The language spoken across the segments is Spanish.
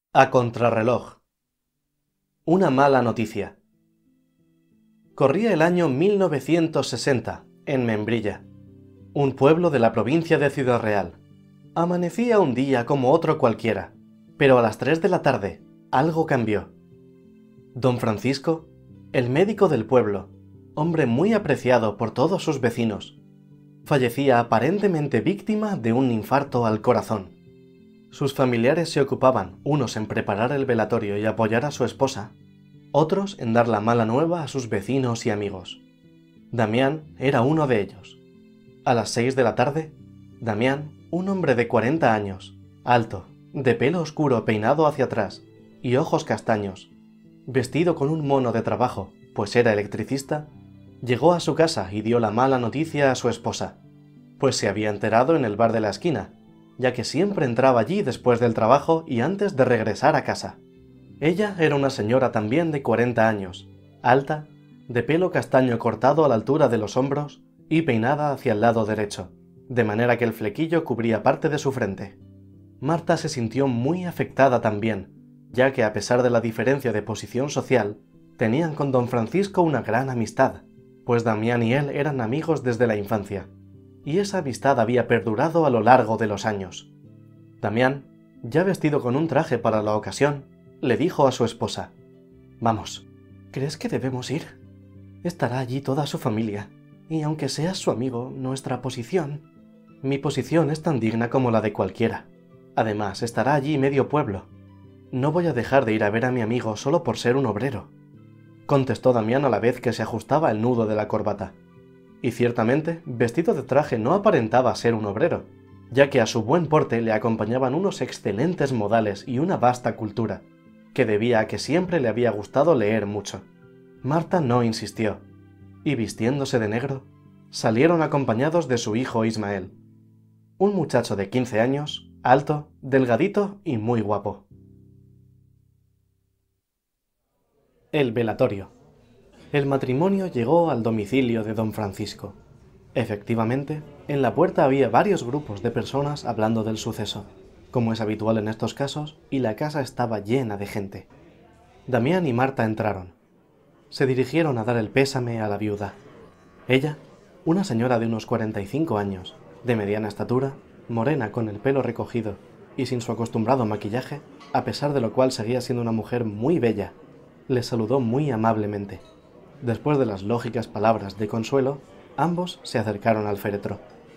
A contrarreloj. Una mala noticia. Corría el año 1960, en Membrilla, un pueblo de la provincia de Ciudad Real. Amanecía un día como otro cualquiera, pero a las 3 de la tarde algo cambió. Don Francisco, el médico del pueblo, hombre muy apreciado por todos sus vecinos, fallecía aparentemente víctima de un infarto al corazón. Sus familiares se ocupaban, unos en preparar el velatorio y apoyar a su esposa, otros en dar la mala nueva a sus vecinos y amigos. Damián era uno de ellos. A las 6 de la tarde, Damián, un hombre de 40 años, alto, de pelo oscuro peinado hacia atrás y ojos castaños, vestido con un mono de trabajo, pues era electricista, llegó a su casa y dio la mala noticia a su esposa, pues se había enterado en el bar de la esquina, ya que siempre entraba allí después del trabajo y antes de regresar a casa. Ella era una señora también de 40 años, alta, de pelo castaño cortado a la altura de los hombros y peinada hacia el lado derecho, de manera que el flequillo cubría parte de su frente. Marta se sintió muy afectada también, ya que a pesar de la diferencia de posición social, tenían con don Francisco una gran amistad, pues Damián y él eran amigos desde la infancia, y esa amistad había perdurado a lo largo de los años. Damián, ya vestido con un traje para la ocasión, le dijo a su esposa: «Vamos, ¿crees que debemos ir? Estará allí toda su familia, y aunque seas su amigo, mi posición es tan digna como la de cualquiera. Además, estará allí medio pueblo. No voy a dejar de ir a ver a mi amigo solo por ser un obrero», contestó Damián a la vez que se ajustaba el nudo de la corbata. Y ciertamente, vestido de traje no aparentaba ser un obrero, ya que a su buen porte le acompañaban unos excelentes modales y una vasta cultura, que debía a que siempre le había gustado leer mucho. Marta no insistió, y vistiéndose de negro, salieron acompañados de su hijo Ismael, un muchacho de 15 años, alto, delgadito y muy guapo. El velatorio. El matrimonio llegó al domicilio de don Francisco. Efectivamente, en la puerta había varios grupos de personas hablando del suceso, como es habitual en estos casos, y la casa estaba llena de gente. Damián y Marta entraron. Se dirigieron a dar el pésame a la viuda. Ella, una señora de unos 45 años, de mediana estatura, morena con el pelo recogido y sin su acostumbrado maquillaje, a pesar de lo cual seguía siendo una mujer muy bella, les saludó muy amablemente. Después de las lógicas palabras de consuelo, ambos se acercaron al féretro.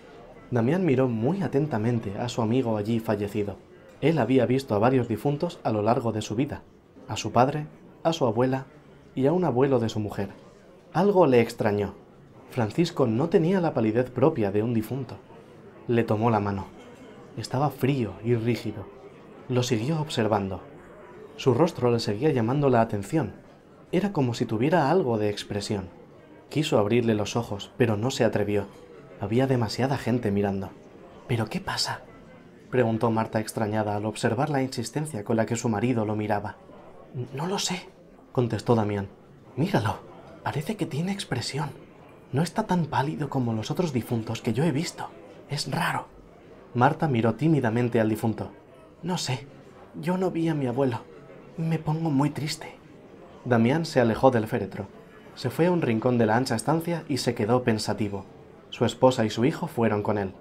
Damián miró muy atentamente a su amigo allí fallecido. Él había visto a varios difuntos a lo largo de su vida, a su padre, a su abuela y a un abuelo de su mujer. Algo le extrañó. Francisco no tenía la palidez propia de un difunto. Le tomó la mano. Estaba frío y rígido. Lo siguió observando. Su rostro le seguía llamando la atención. Era como si tuviera algo de expresión. Quiso abrirle los ojos, pero no se atrevió. Había demasiada gente mirando. «¿Pero qué pasa?», preguntó Marta extrañada al observar la insistencia con la que su marido lo miraba. «No lo sé», contestó Damián. «Míralo, parece que tiene expresión. No está tan pálido como los otros difuntos que yo he visto. Es raro». Marta miró tímidamente al difunto. «No sé, yo no vi a mi abuelo. Me pongo muy triste». Damián se alejó del féretro. Se fue a un rincón de la ancha estancia y se quedó pensativo. Su esposa y su hijo fueron con él.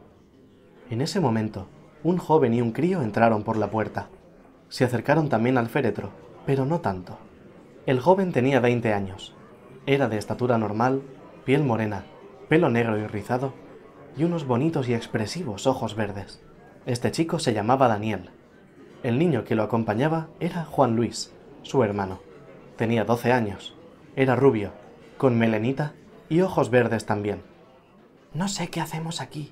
En ese momento, un joven y un crío entraron por la puerta. Se acercaron también al féretro, pero no tanto. El joven tenía 20 años. Era de estatura normal, piel morena, pelo negro y rizado, y unos bonitos y expresivos ojos verdes. Este chico se llamaba Daniel. El niño que lo acompañaba era Juan Luis, su hermano. Tenía 12 años. Era rubio, con melenita y ojos verdes también. «No sé qué hacemos aquí»,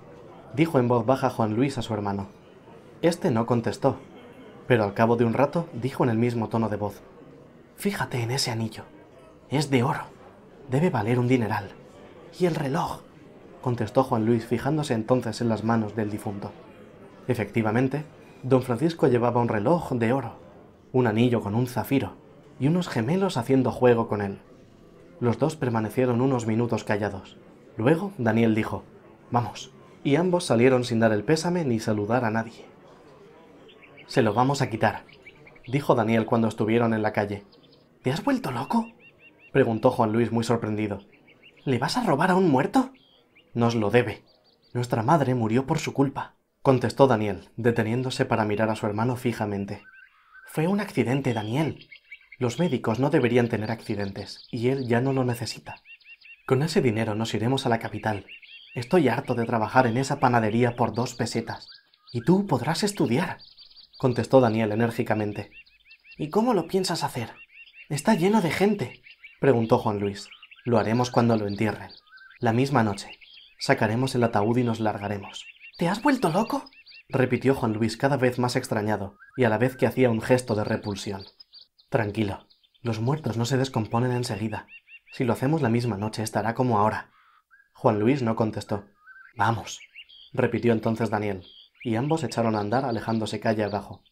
dijo en voz baja Juan Luis a su hermano. Este no contestó, pero al cabo de un rato dijo en el mismo tono de voz: «Fíjate en ese anillo. Es de oro. Debe valer un dineral. ¿Y el reloj?», contestó Juan Luis fijándose entonces en las manos del difunto. Efectivamente, don Francisco llevaba un reloj de oro, un anillo con un zafiro y unos gemelos haciendo juego con él. Los dos permanecieron unos minutos callados. Luego Daniel dijo: «Vamos», y ambos salieron sin dar el pésame ni saludar a nadie. «Se lo vamos a quitar», dijo Daniel cuando estuvieron en la calle. ¿Te has vuelto loco?, preguntó Juan Luis muy sorprendido. ¿Le vas a robar a un muerto? Nos lo debe. Nuestra madre murió por su culpa, contestó Daniel, deteniéndose para mirar a su hermano fijamente. Fue un accidente, Daniel. Los médicos no deberían tener accidentes, y él ya no lo necesita. Con ese dinero nos iremos a la capital. Estoy harto de trabajar en esa panadería por 2 pesetas. Y tú podrás estudiar, contestó Daniel enérgicamente. ¿Y cómo lo piensas hacer? Está lleno de gente, preguntó Juan Luis. Lo haremos cuando lo entierren. La misma noche. Sacaremos el ataúd y nos largaremos. ¿Te has vuelto loco?, repitió Juan Luis cada vez más extrañado, y a la vez que hacía un gesto de repulsión. Tranquilo, los muertos no se descomponen enseguida. Si lo hacemos la misma noche estará como ahora. Juan Luis no contestó. Vamos, repitió entonces Daniel, y ambos echaron a andar alejándose calle abajo.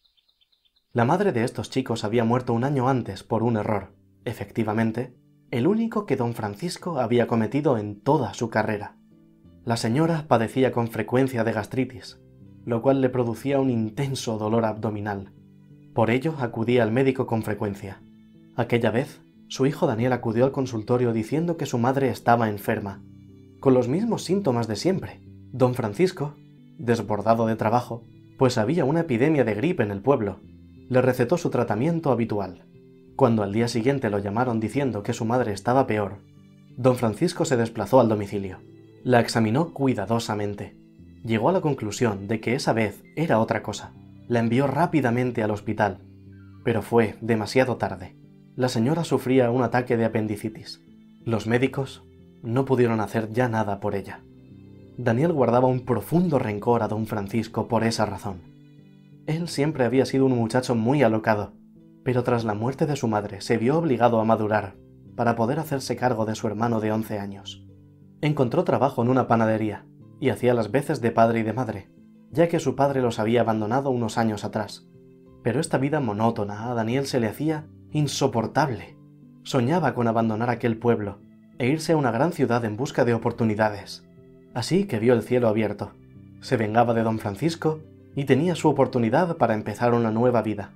La madre de estos chicos había muerto un año antes por un error, efectivamente, el único que don Francisco había cometido en toda su carrera. La señora padecía con frecuencia de gastritis, lo cual le producía un intenso dolor abdominal. Por ello acudía al médico con frecuencia. Aquella vez, su hijo Daniel acudió al consultorio diciendo que su madre estaba enferma, con los mismos síntomas de siempre. Don Francisco, desbordado de trabajo, pues había una epidemia de gripe en el pueblo, le recetó su tratamiento habitual. Cuando al día siguiente lo llamaron diciendo que su madre estaba peor, don Francisco se desplazó al domicilio. La examinó cuidadosamente. Llegó a la conclusión de que esa vez era otra cosa. La envió rápidamente al hospital, pero fue demasiado tarde. La señora sufría un ataque de apendicitis. Los médicos no pudieron hacer ya nada por ella. Daniel guardaba un profundo rencor a don Francisco por esa razón. Él siempre había sido un muchacho muy alocado, pero tras la muerte de su madre se vio obligado a madurar para poder hacerse cargo de su hermano de 11 años. Encontró trabajo en una panadería y hacía las veces de padre y de madre, ya que su padre los había abandonado unos años atrás. Pero esta vida monótona a Daniel se le hacía insoportable. Soñaba con abandonar aquel pueblo e irse a una gran ciudad en busca de oportunidades. Así que vio el cielo abierto, se vengaba de don Francisco y tenía su oportunidad para empezar una nueva vida.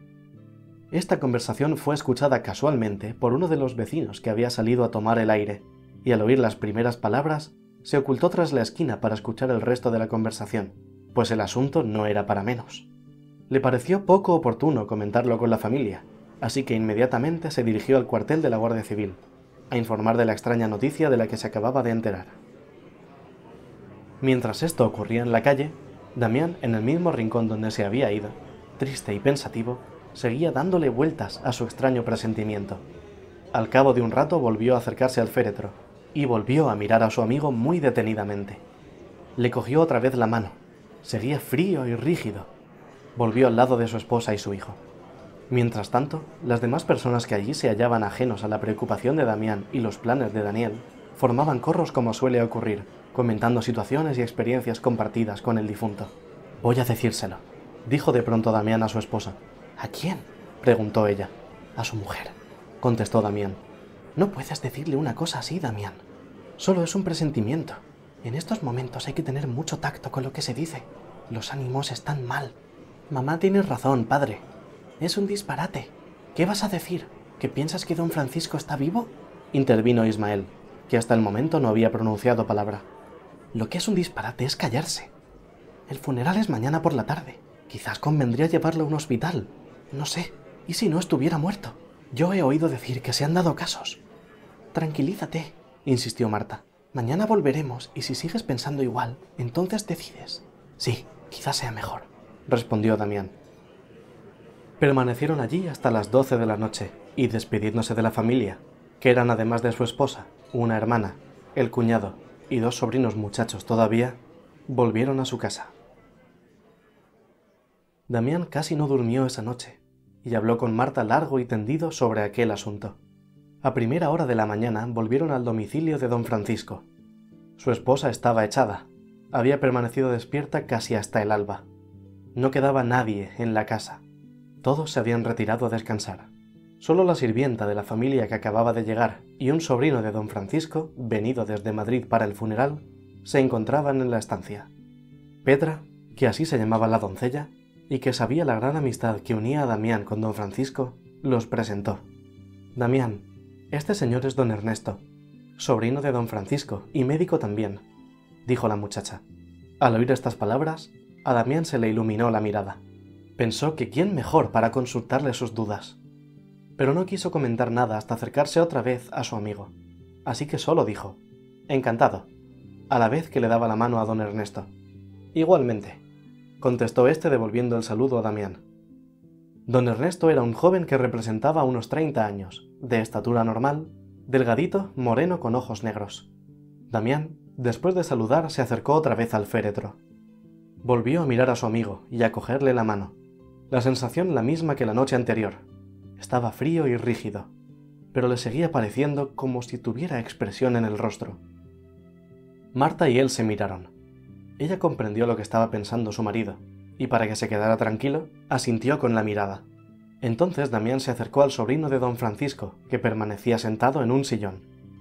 Esta conversación fue escuchada casualmente por uno de los vecinos que había salido a tomar el aire, y al oír las primeras palabras, se ocultó tras la esquina para escuchar el resto de la conversación, pues el asunto no era para menos. Le pareció poco oportuno comentarlo con la familia, así que inmediatamente se dirigió al cuartel de la Guardia Civil, a informar de la extraña noticia de la que se acababa de enterar. Mientras esto ocurría en la calle, Damián, en el mismo rincón donde se había ido, triste y pensativo, seguía dándole vueltas a su extraño presentimiento. Al cabo de un rato volvió a acercarse al féretro, y volvió a mirar a su amigo muy detenidamente. Le cogió otra vez la mano. Seguía frío y rígido. Volvió al lado de su esposa y su hijo. Mientras tanto, las demás personas que allí se hallaban ajenos a la preocupación de Damián y los planes de Daniel, formaban corros como suele ocurrir, comentando situaciones y experiencias compartidas con el difunto. «Voy a decírselo», dijo de pronto Damián a su esposa. «¿A quién?», preguntó ella. «A su mujer», contestó Damián. «No puedes decirle una cosa así, Damián. Solo es un presentimiento. En estos momentos hay que tener mucho tacto con lo que se dice. Los ánimos están mal». «Mamá tiene razón, padre. Es un disparate. ¿Qué vas a decir? ¿Que piensas que don Francisco está vivo?», intervino Ismael, que hasta el momento no había pronunciado palabra. «Lo que es un disparate es callarse. El funeral es mañana por la tarde. Quizás convendría llevarlo a un hospital. No sé. ¿Y si no estuviera muerto? Yo he oído decir que se han dado casos». «Tranquilízate», insistió Marta. «Mañana volveremos y si sigues pensando igual, entonces decides». «Sí, quizás sea mejor», respondió Damián. Permanecieron allí hasta las 12 de la noche y despidiéndose de la familia, que eran además de su esposa, una hermana, el cuñado y 2 sobrinos muchachos todavía, volvieron a su casa. Damián casi no durmió esa noche y habló con Marta largo y tendido sobre aquel asunto. A primera hora de la mañana volvieron al domicilio de don Francisco. Su esposa estaba echada, había permanecido despierta casi hasta el alba. No quedaba nadie en la casa. Todos se habían retirado a descansar. Solo la sirvienta de la familia que acababa de llegar y un sobrino de don Francisco, venido desde Madrid para el funeral, se encontraban en la estancia. Petra, que así se llamaba la doncella, y que sabía la gran amistad que unía a Damián con don Francisco, los presentó. Damián, este señor es don Ernesto, sobrino de don Francisco y médico también, dijo la muchacha. Al oír estas palabras, a Damián se le iluminó la mirada. Pensó que quién mejor para consultarle sus dudas. Pero no quiso comentar nada hasta acercarse otra vez a su amigo. Así que solo dijo, encantado, a la vez que le daba la mano a don Ernesto. Igualmente, contestó este devolviendo el saludo a Damián. Don Ernesto era un joven que representaba unos 30 años, de estatura normal, delgadito, moreno con ojos negros. Damián, después de saludar, se acercó otra vez al féretro. Volvió a mirar a su amigo y a cogerle la mano. La sensación la misma que la noche anterior. Estaba frío y rígido, pero le seguía pareciendo como si tuviera expresión en el rostro. Marta y él se miraron. Ella comprendió lo que estaba pensando su marido, y para que se quedara tranquilo, asintió con la mirada. Entonces Damián se acercó al sobrino de don Francisco, que permanecía sentado en un sillón.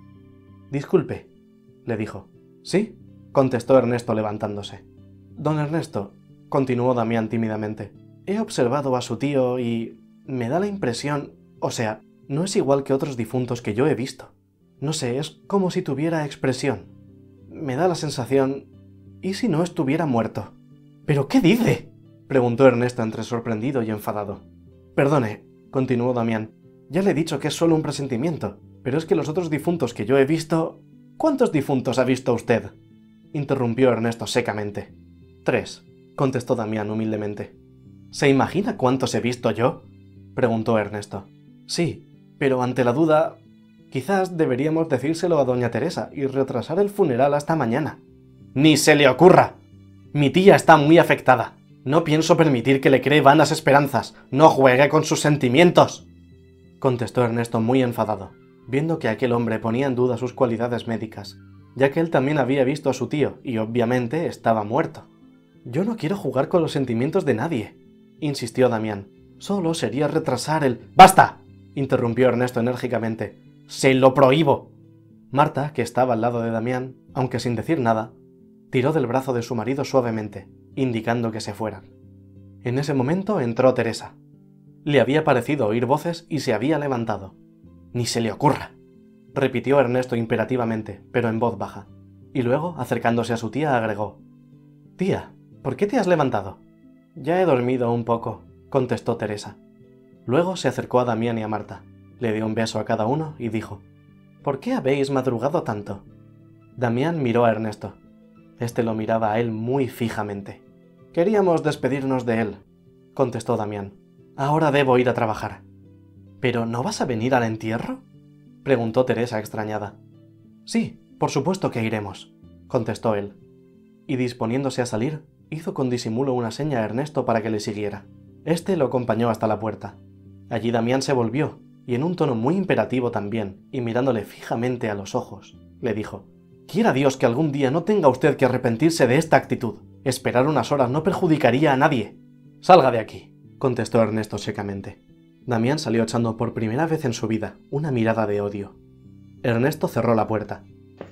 «Disculpe», le dijo. «¿Sí?», contestó Ernesto levantándose. «Don Ernesto», continuó Damián tímidamente, «he observado a su tío y me da la impresión, o sea, no es igual que otros difuntos que yo he visto. No sé, es como si tuviera expresión. Me da la sensación... ¿Y si no estuviera muerto?» «¿Pero qué dice?», preguntó Ernesto entre sorprendido y enfadado. «Perdone», continuó Damián, «ya le he dicho que es solo un presentimiento, pero es que los otros difuntos que yo he visto...» «¿Cuántos difuntos ha visto usted?», interrumpió Ernesto secamente. «3», contestó Damián humildemente. «¿Se imagina cuántos he visto yo?», preguntó Ernesto. «Sí, pero ante la duda, quizás deberíamos decírselo a doña Teresa y retrasar el funeral hasta mañana». «¡Ni se le ocurra! Mi tía está muy afectada. No pienso permitir que le cree vanas esperanzas. No juegue con sus sentimientos», contestó Ernesto muy enfadado, viendo que aquel hombre ponía en duda sus cualidades médicas, ya que él también había visto a su tío y obviamente estaba muerto. «Yo no quiero jugar con los sentimientos de nadie», insistió Damián. «Solo sería retrasar el...» «¡Basta!», interrumpió Ernesto enérgicamente. «¡Se lo prohíbo!». Marta, que estaba al lado de Damián, aunque sin decir nada, tiró del brazo de su marido suavemente, indicando que se fueran. En ese momento entró Teresa. Le había parecido oír voces y se había levantado. «¡Ni se le ocurra!», repitió Ernesto imperativamente, pero en voz baja, y luego, acercándose a su tía, agregó: «Tía, ¿por qué te has levantado?». «Ya he dormido un poco», contestó Teresa. Luego se acercó a Damián y a Marta, le dio un beso a cada uno y dijo: «¿Por qué habéis madrugado tanto?». Damián miró a Ernesto. Este lo miraba a él muy fijamente. «Queríamos despedirnos de él», contestó Damián. «Ahora debo ir a trabajar». «¿Pero no vas a venir al entierro?», preguntó Teresa extrañada. «Sí, por supuesto que iremos», contestó él. Y disponiéndose a salir, hizo con disimulo una seña a Ernesto para que le siguiera. Este lo acompañó hasta la puerta. Allí Damián se volvió, y en un tono muy imperativo también, y mirándole fijamente a los ojos, le dijo: «Quiera Dios que algún día no tenga usted que arrepentirse de esta actitud. Esperar unas horas no perjudicaría a nadie». «Salga de aquí», contestó Ernesto secamente. Damián salió echando por primera vez en su vida una mirada de odio. Ernesto cerró la puerta.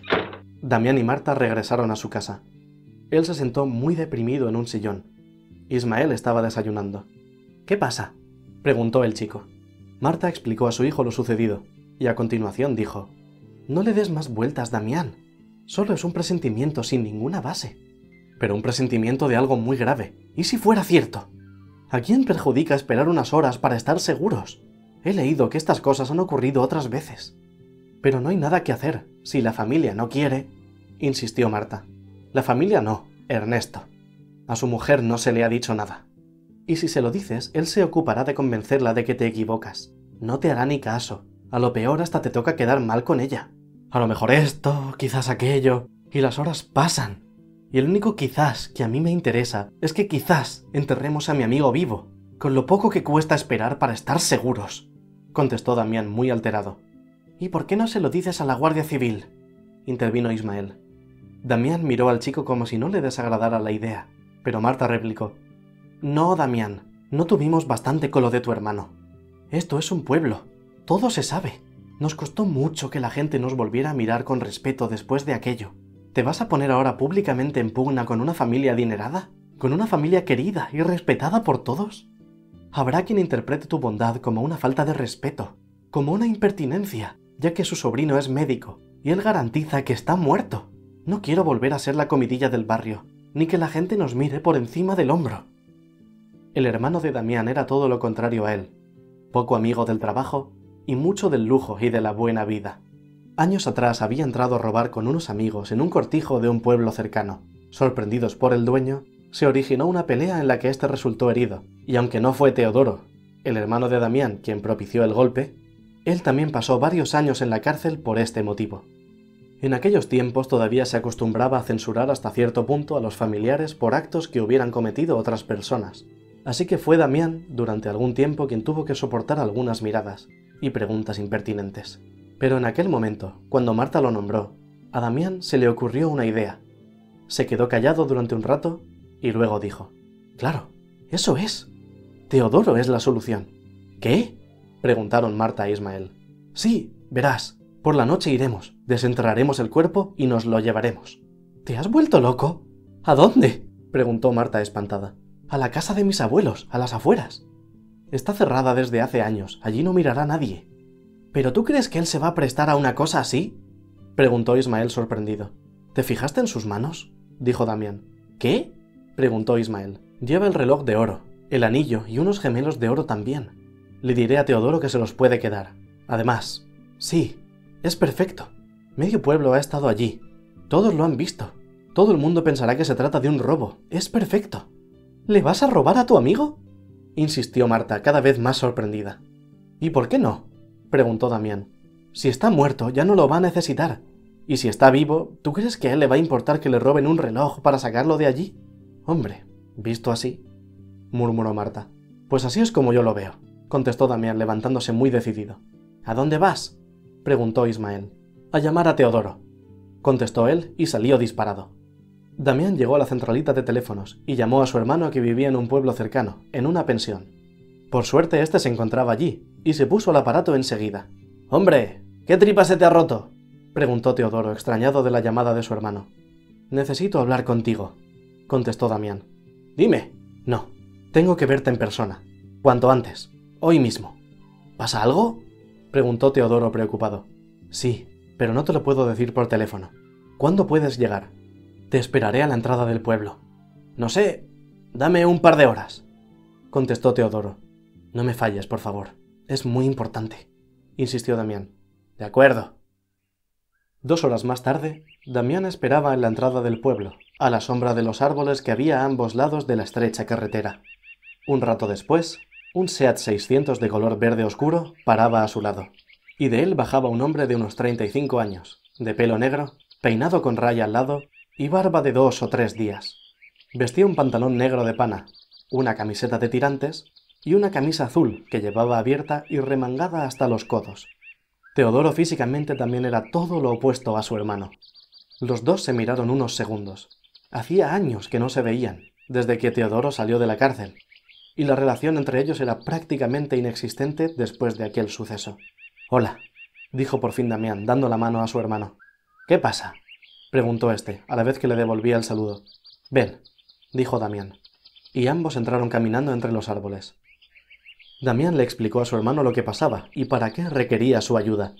Damián y Marta regresaron a su casa. Él se sentó muy deprimido en un sillón. Ismael estaba desayunando. «¿Qué pasa?», preguntó el chico. Marta explicó a su hijo lo sucedido, y a continuación dijo: «No le des más vueltas, Damián. Solo es un presentimiento sin ninguna base». «Pero un presentimiento de algo muy grave. ¿Y si fuera cierto? ¿A quién perjudica esperar unas horas para estar seguros? He leído que estas cosas han ocurrido otras veces». «Pero no hay nada que hacer, si la familia no quiere», insistió Marta. «La familia no, Ernesto. A su mujer no se le ha dicho nada. Y si se lo dices, él se ocupará de convencerla de que te equivocas. No te hará ni caso. A lo peor hasta te toca quedar mal con ella. A lo mejor esto, quizás aquello, y las horas pasan. Y el único quizás que a mí me interesa es que quizás enterremos a mi amigo vivo, con lo poco que cuesta esperar para estar seguros», contestó Damián muy alterado. «¿Y por qué no se lo dices a la Guardia Civil?», intervino Ismael. Damián miró al chico como si no le desagradara la idea, pero Marta replicó: «No, Damián, no tuvimos bastante con lo de tu hermano. Esto es un pueblo, todo se sabe. Nos costó mucho que la gente nos volviera a mirar con respeto después de aquello. ¿Te vas a poner ahora públicamente en pugna con una familia adinerada? con una familia querida y respetada por todos. Habrá quien interprete tu bondad como una falta de respeto, como una impertinencia, ya que su sobrino es médico y él garantiza que está muerto. No quiero volver a ser la comidilla del barrio, ni que la gente nos mire por encima del hombro. El hermano de Damián era todo lo contrario a él, poco amigo del trabajo y mucho del lujo y de la buena vida. Años atrás había entrado a robar con unos amigos en un cortijo de un pueblo cercano. Sorprendidos por el dueño, se originó una pelea en la que éste resultó herido, y aunque no fue Teodoro, el hermano de Damián, quien propició el golpe, él también pasó varios años en la cárcel por este motivo. En aquellos tiempos todavía se acostumbraba a censurar hasta cierto punto a los familiares por actos que hubieran cometido otras personas. Así que fue Damián, durante algún tiempo, quien tuvo que soportar algunas miradas y preguntas impertinentes. Pero en aquel momento, cuando Marta lo nombró, a Damián se le ocurrió una idea. Se quedó callado durante un rato y luego dijo: «Claro, eso es. Teodoro es la solución». «¿Qué?», preguntaron Marta e Ismael. «Sí, verás, por la noche iremos, desenterraremos el cuerpo y nos lo llevaremos». «¿Te has vuelto loco? ¿A dónde?», preguntó Marta espantada. «A la casa de mis abuelos, a las afueras. Está cerrada desde hace años, allí no mirará nadie». «¿Pero tú crees que él se va a prestar a una cosa así?», preguntó Ismael sorprendido. «¿Te fijaste en sus manos?», dijo Damián. «¿Qué?», preguntó Ismael. «Lleva el reloj de oro, el anillo y unos gemelos de oro también. Le diré a Teodoro que se los puede quedar. Además, sí, es perfecto. Medio pueblo ha estado allí. Todos lo han visto. Todo el mundo pensará que se trata de un robo. Es perfecto». «¿Le vas a robar a tu amigo?», insistió Marta, cada vez más sorprendida. «¿Y por qué no?», preguntó Damián. «Si está muerto, ya no lo va a necesitar. Y si está vivo, ¿tú crees que a él le va a importar que le roben un reloj para sacarlo de allí?». «Hombre, visto así», murmuró Marta. «Pues así es como yo lo veo», contestó Damián, levantándose muy decidido. «¿A dónde vas?», preguntó Ismael. «A llamar a Teodoro», contestó él y salió disparado. Damián llegó a la centralita de teléfonos y llamó a su hermano, que vivía en un pueblo cercano, en una pensión. Por suerte este se encontraba allí y se puso al aparato enseguida. «Hombre, ¿qué tripa se te ha roto?», preguntó Teodoro, extrañado de la llamada de su hermano. «Necesito hablar contigo», contestó Damián. «Dime». «No, tengo que verte en persona. Cuanto antes. Hoy mismo». «¿Pasa algo?», preguntó Teodoro preocupado. «Sí, pero no te lo puedo decir por teléfono. ¿Cuándo puedes llegar?». «Te esperaré a la entrada del pueblo». «No sé, dame un par de horas», contestó Teodoro. «No me falles, por favor. Es muy importante», insistió Damián. «De acuerdo». 2 horas más tarde, Damián esperaba en la entrada del pueblo, a la sombra de los árboles que había a ambos lados de la estrecha carretera. Un rato después, un SEAT 600 de color verde oscuro paraba a su lado, y de él bajaba un hombre de unos 35 años, de pelo negro, peinado con raya al lado y barba de 2 o 3 días. Vestía un pantalón negro de pana, una camiseta de tirantes y una camisa azul que llevaba abierta y remangada hasta los codos. Teodoro físicamente también era todo lo opuesto a su hermano. Los dos se miraron unos segundos. Hacía años que no se veían, desde que Teodoro salió de la cárcel, y la relación entre ellos era prácticamente inexistente después de aquel suceso. «Hola», dijo por fin Damián, dando la mano a su hermano. «¿Qué pasa?», preguntó este, a la vez que le devolvía el saludo. «Ven», dijo Damián, y ambos entraron caminando entre los árboles. Damián le explicó a su hermano lo que pasaba y para qué requería su ayuda.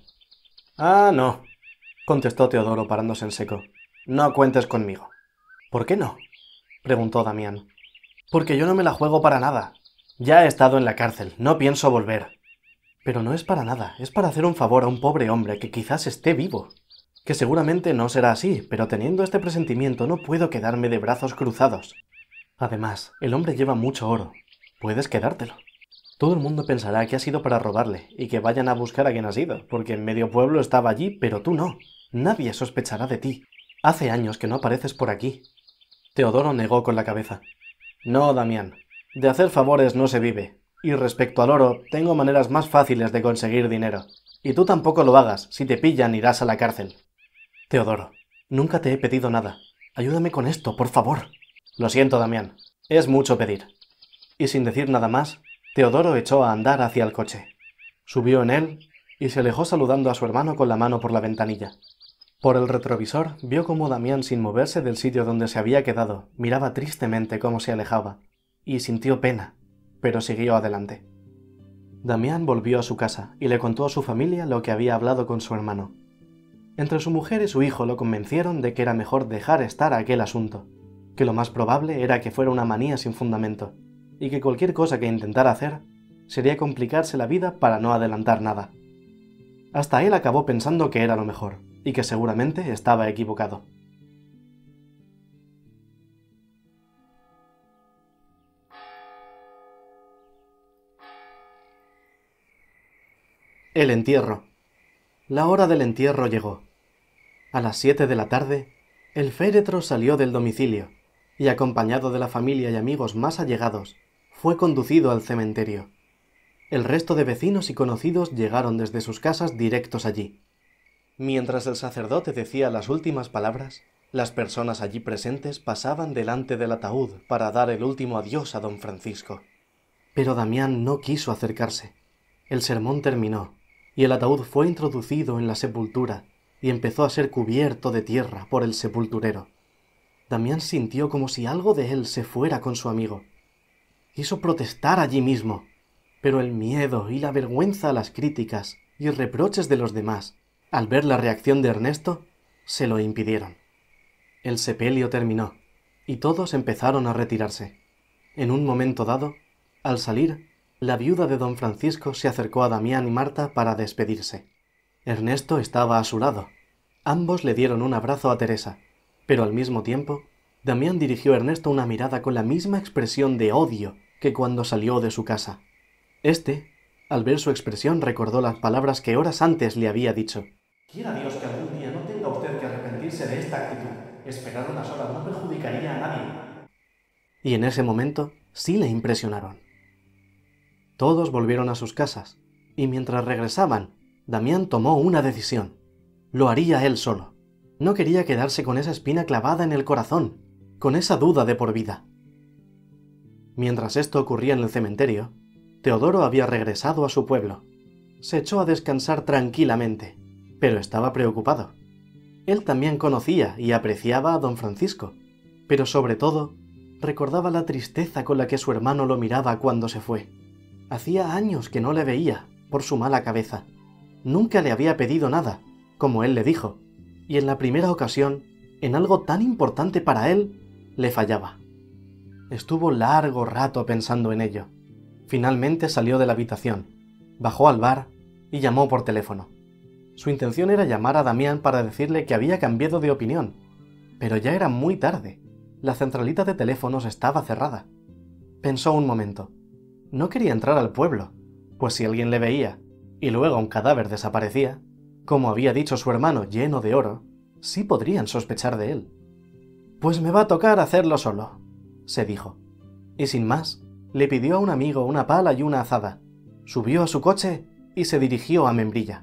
«Ah, no», contestó Teodoro parándose en seco. «No cuentes conmigo». «¿Por qué no?», preguntó Damián. «Porque yo no me la juego para nada. Ya he estado en la cárcel, no pienso volver». «Pero no es para nada, es para hacer un favor a un pobre hombre que quizás esté vivo. Que seguramente no será así, pero teniendo este presentimiento no puedo quedarme de brazos cruzados. Además, el hombre lleva mucho oro. Puedes quedártelo. Todo el mundo pensará que ha sido para robarle y que vayan a buscar a quien ha sido, porque en medio pueblo estaba allí, pero tú no. Nadie sospechará de ti. Hace años que no apareces por aquí». Teodoro negó con la cabeza. «No, Damián. De hacer favores no se vive. Y respecto al oro, tengo maneras más fáciles de conseguir dinero. Y tú tampoco lo hagas. Si te pillan, irás a la cárcel». «Teodoro, nunca te he pedido nada. Ayúdame con esto, por favor». «Lo siento, Damián. Es mucho pedir». Y sin decir nada más, Teodoro echó a andar hacia el coche. Subió en él y se alejó saludando a su hermano con la mano por la ventanilla. Por el retrovisor vio cómo Damián, sin moverse del sitio donde se había quedado, miraba tristemente cómo se alejaba, y sintió pena, pero siguió adelante. Damián volvió a su casa y le contó a su familia lo que había hablado con su hermano. Entre su mujer y su hijo lo convencieron de que era mejor dejar estar aquel asunto, que lo más probable era que fuera una manía sin fundamento, y que cualquier cosa que intentara hacer sería complicarse la vida para no adelantar nada. Hasta él acabó pensando que era lo mejor, y que seguramente estaba equivocado. El entierro. La hora del entierro llegó. A las 7 de la tarde, el féretro salió del domicilio, y acompañado de la familia y amigos más allegados, fue conducido al cementerio. El resto de vecinos y conocidos llegaron desde sus casas directos allí. Mientras el sacerdote decía las últimas palabras, las personas allí presentes pasaban delante del ataúd para dar el último adiós a don Francisco. Pero Damián no quiso acercarse. El sermón terminó, y el ataúd fue introducido en la sepultura y empezó a ser cubierto de tierra por el sepulturero. Damián sintió como si algo de él se fuera con su amigo. Quiso protestar allí mismo, pero el miedo y la vergüenza a las críticas y reproches de los demás, al ver la reacción de Ernesto, se lo impidieron. El sepelio terminó, y todos empezaron a retirarse. En un momento dado, al salir, la viuda de don Francisco se acercó a Damián y Marta para despedirse. Ernesto estaba a su lado. Ambos le dieron un abrazo a Teresa, pero al mismo tiempo, Damián dirigió a Ernesto una mirada con la misma expresión de odio que cuando salió de su casa. Este, al ver su expresión, recordó las palabras que horas antes le había dicho. «Quiera Dios que algún día no tenga usted que arrepentirse de esta actitud. Esperar unas horas no perjudicaría a nadie». Y en ese momento sí le impresionaron. Todos volvieron a sus casas, y mientras regresaban, Damián tomó una decisión. Lo haría él solo. No quería quedarse con esa espina clavada en el corazón, con esa duda de por vida. Mientras esto ocurría en el cementerio, Teodoro había regresado a su pueblo. Se echó a descansar tranquilamente, pero estaba preocupado. Él también conocía y apreciaba a don Francisco, pero sobre todo recordaba la tristeza con la que su hermano lo miraba cuando se fue. Hacía años que no le veía por su mala cabeza. Nunca le había pedido nada, como él le dijo, y en la primera ocasión, en algo tan importante para él, le fallaba. Estuvo largo rato pensando en ello. Finalmente salió de la habitación, bajó al bar y llamó por teléfono. Su intención era llamar a Damián para decirle que había cambiado de opinión, pero ya era muy tarde. La centralita de teléfonos estaba cerrada. Pensó un momento. No quería entrar al pueblo, pues si alguien le veía y luego un cadáver desaparecía, como había dicho su hermano lleno de oro, sí podrían sospechar de él. «Pues me va a tocar hacerlo solo», se dijo, y sin más, le pidió a un amigo una pala y una azada, subió a su coche y se dirigió a Membrilla.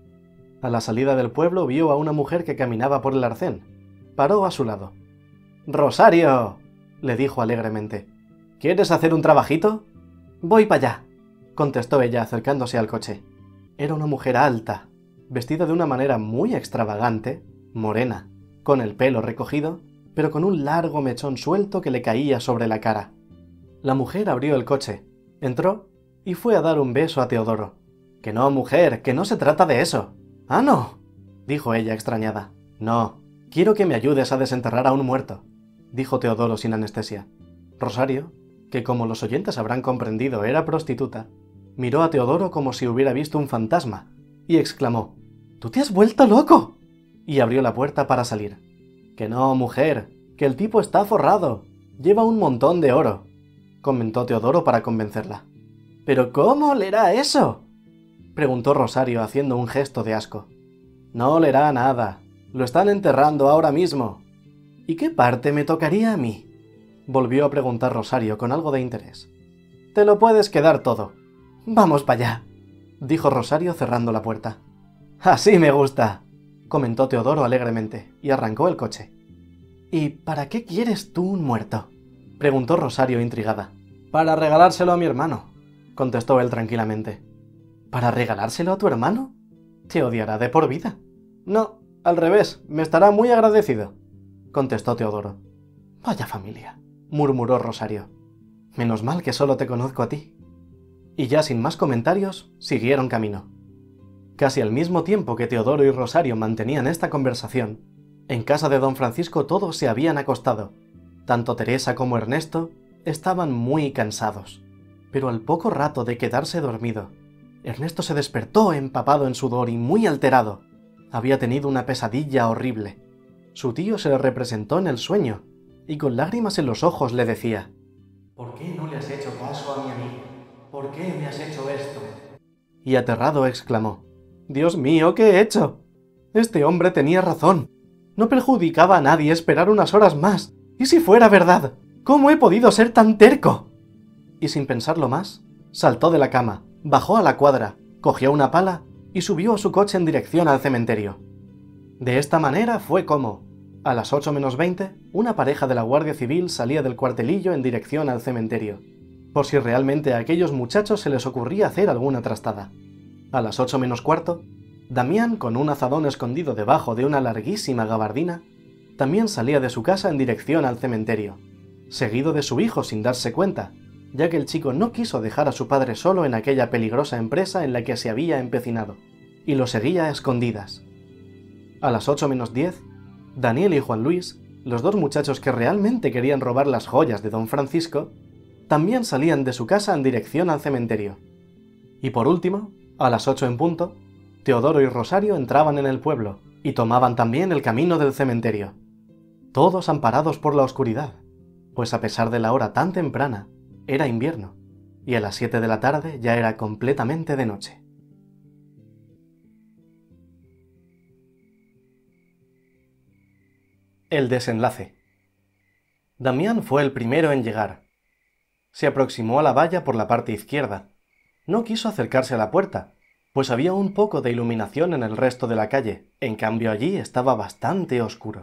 A la salida del pueblo vio a una mujer que caminaba por el arcén. Paró a su lado. «¡Rosario!», le dijo alegremente. «¿Quieres hacer un trabajito?» «Voy para allá», contestó ella acercándose al coche. Era una mujer alta, vestida de una manera muy extravagante, morena, con el pelo recogido, pero con un largo mechón suelto que le caía sobre la cara. La mujer abrió el coche, entró y fue a dar un beso a Teodoro. «Que no, mujer, que no se trata de eso». «¿Ah, no?», dijo ella extrañada. «No, quiero que me ayudes a desenterrar a un muerto», dijo Teodoro sin anestesia. Rosario, que como los oyentes habrán comprendido era prostituta, miró a Teodoro como si hubiera visto un fantasma y exclamó: «¿Tú te has vuelto loco?», y abrió la puerta para salir. «Que no, mujer, que el tipo está forrado, lleva un montón de oro», comentó Teodoro para convencerla. «¿Pero cómo leerá eso?», preguntó Rosario haciendo un gesto de asco. «No leerá nada, lo están enterrando ahora mismo». «¿Y qué parte me tocaría a mí?», volvió a preguntar Rosario con algo de interés. «Te lo puedes quedar todo. Vamos para allá», dijo Rosario cerrando la puerta. «Así me gusta», comentó Teodoro alegremente, y arrancó el coche. «¿Y para qué quieres tú un muerto?», preguntó Rosario intrigada. «Para regalárselo a mi hermano», contestó él tranquilamente. «¿Para regalárselo a tu hermano? Te odiará de por vida». «No, Al revés, me estará muy agradecido, contestó Teodoro. Vaya familia, murmuró Rosario. Menos mal que solo te conozco a ti. Y ya sin más comentarios, siguieron camino. Casi al mismo tiempo que Teodoro y Rosario mantenían esta conversación, en casa de don Francisco todos se habían acostado. Tanto Teresa como Ernesto estaban muy cansados. Pero al poco rato de quedarse dormido, Ernesto se despertó empapado en sudor y muy alterado. Había tenido una pesadilla horrible. Su tío se le representó en el sueño, y con lágrimas en los ojos le decía: ¿por qué no le has hecho caso a mi amigo? ¿Por qué me has hecho esto? Y aterrado exclamó: Dios mío, ¿qué he hecho? Este hombre tenía razón. No perjudicaba a nadie esperar unas horas más. ¿Y si fuera verdad? ¿Cómo he podido ser tan terco? Y sin pensarlo más, saltó de la cama, bajó a la cuadra, cogió una pala y subió a su coche en dirección al cementerio. De esta manera fue como, a las 8 menos 20, una pareja de la Guardia Civil salía del cuartelillo en dirección al cementerio, por si realmente a aquellos muchachos se les ocurría hacer alguna trastada. A las 8 menos cuarto, Damián, con un azadón escondido debajo de una larguísima gabardina, también salía de su casa en dirección al cementerio, seguido de su hijo sin darse cuenta, ya que el chico no quiso dejar a su padre solo en aquella peligrosa empresa en la que se había empecinado, y lo seguía a escondidas. A las 8 menos 10, Daniel y Juan Luis, los dos muchachos que realmente querían robar las joyas de don Francisco, también salían de su casa en dirección al cementerio. Y por último, a las 8 en punto, Teodoro y Rosario entraban en el pueblo y tomaban también el camino del cementerio. Todos amparados por la oscuridad, pues a pesar de la hora tan temprana, era invierno, y a las 7 de la tarde ya era completamente de noche. El desenlace. Damián fue el primero en llegar. Se aproximó a la valla por la parte izquierda. No quiso acercarse a la puerta, pues había un poco de iluminación en el resto de la calle, en cambio allí estaba bastante oscuro.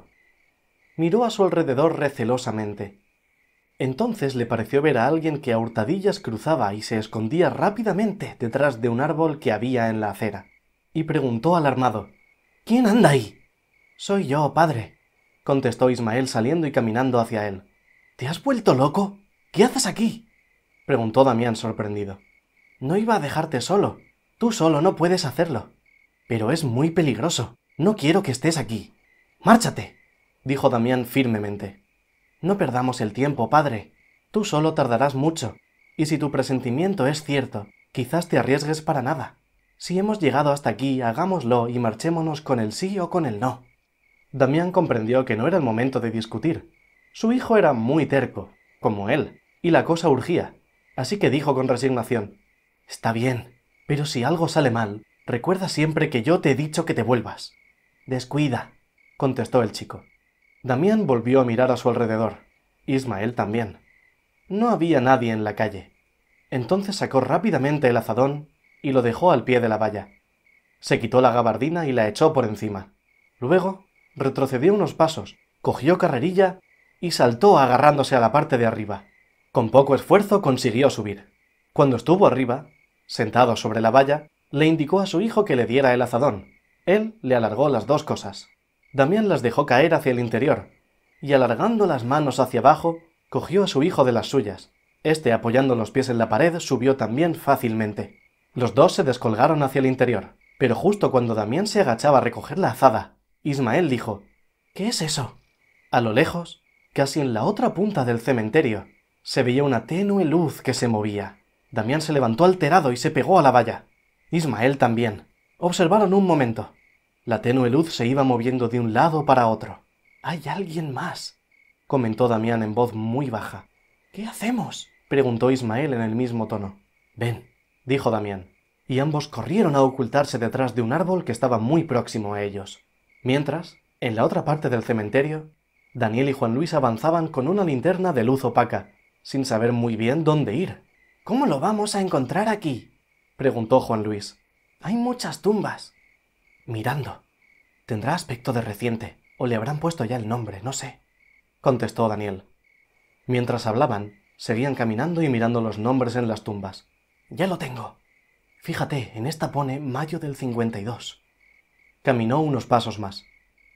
Miró a su alrededor recelosamente. Entonces le pareció ver a alguien que a hurtadillas cruzaba y se escondía rápidamente detrás de un árbol que había en la acera, y preguntó alarmado: ¿Quién anda ahí? Soy yo, padre, contestó Ismael saliendo y caminando hacia él. ¿Te has vuelto loco? ¿Qué haces aquí?, preguntó Damián sorprendido. No iba a dejarte solo. Tú solo no puedes hacerlo. Pero es muy peligroso. No quiero que estés aquí. ¡Márchate!, dijo Damián firmemente. No perdamos el tiempo, padre. Tú solo tardarás mucho, y si tu presentimiento es cierto, quizás te arriesgues para nada. Si hemos llegado hasta aquí, hagámoslo y marchémonos con el sí o con el no. Damián comprendió que no era el momento de discutir. Su hijo era muy terco, como él, y la cosa urgía, así que dijo con resignación: Está bien, pero si algo sale mal, recuerda siempre que yo te he dicho que te vuelvas. Descuida, contestó el chico. Damián volvió a mirar a su alrededor. Ismael también. No había nadie en la calle. Entonces sacó rápidamente el azadón y lo dejó al pie de la valla. Se quitó la gabardina y la echó por encima. Luego retrocedió unos pasos, cogió carrerilla y saltó agarrándose a la parte de arriba. Con poco esfuerzo consiguió subir. Cuando estuvo arriba, sentado sobre la valla, le indicó a su hijo que le diera el azadón. Él le alargó las dos cosas. Damián las dejó caer hacia el interior, y alargando las manos hacia abajo, cogió a su hijo de las suyas. Este, apoyando los pies en la pared, subió también fácilmente. Los dos se descolgaron hacia el interior, pero justo cuando Damián se agachaba a recoger la azada, Ismael dijo: ¿Qué es eso? A lo lejos, casi en la otra punta del cementerio, se veía una tenue luz que se movía. Damián se levantó alterado y se pegó a la valla. Ismael también. Observaron un momento. La tenue luz se iba moviendo de un lado para otro. «Hay alguien más», comentó Damián en voz muy baja. «¿Qué hacemos?», preguntó Ismael en el mismo tono. «Ven», dijo Damián, y ambos corrieron a ocultarse detrás de un árbol que estaba muy próximo a ellos. Mientras, en la otra parte del cementerio, Daniel y Juan Luis avanzaban con una linterna de luz opaca, sin saber muy bien dónde ir. «¿Cómo lo vamos a encontrar aquí?», preguntó Juan Luis. «Hay muchas tumbas». «Mirando. Tendrá aspecto de reciente, o le habrán puesto ya el nombre, no sé», contestó Daniel. Mientras hablaban, seguían caminando y mirando los nombres en las tumbas. «Ya lo tengo. Fíjate, en esta pone mayo del 52». Caminó unos pasos más.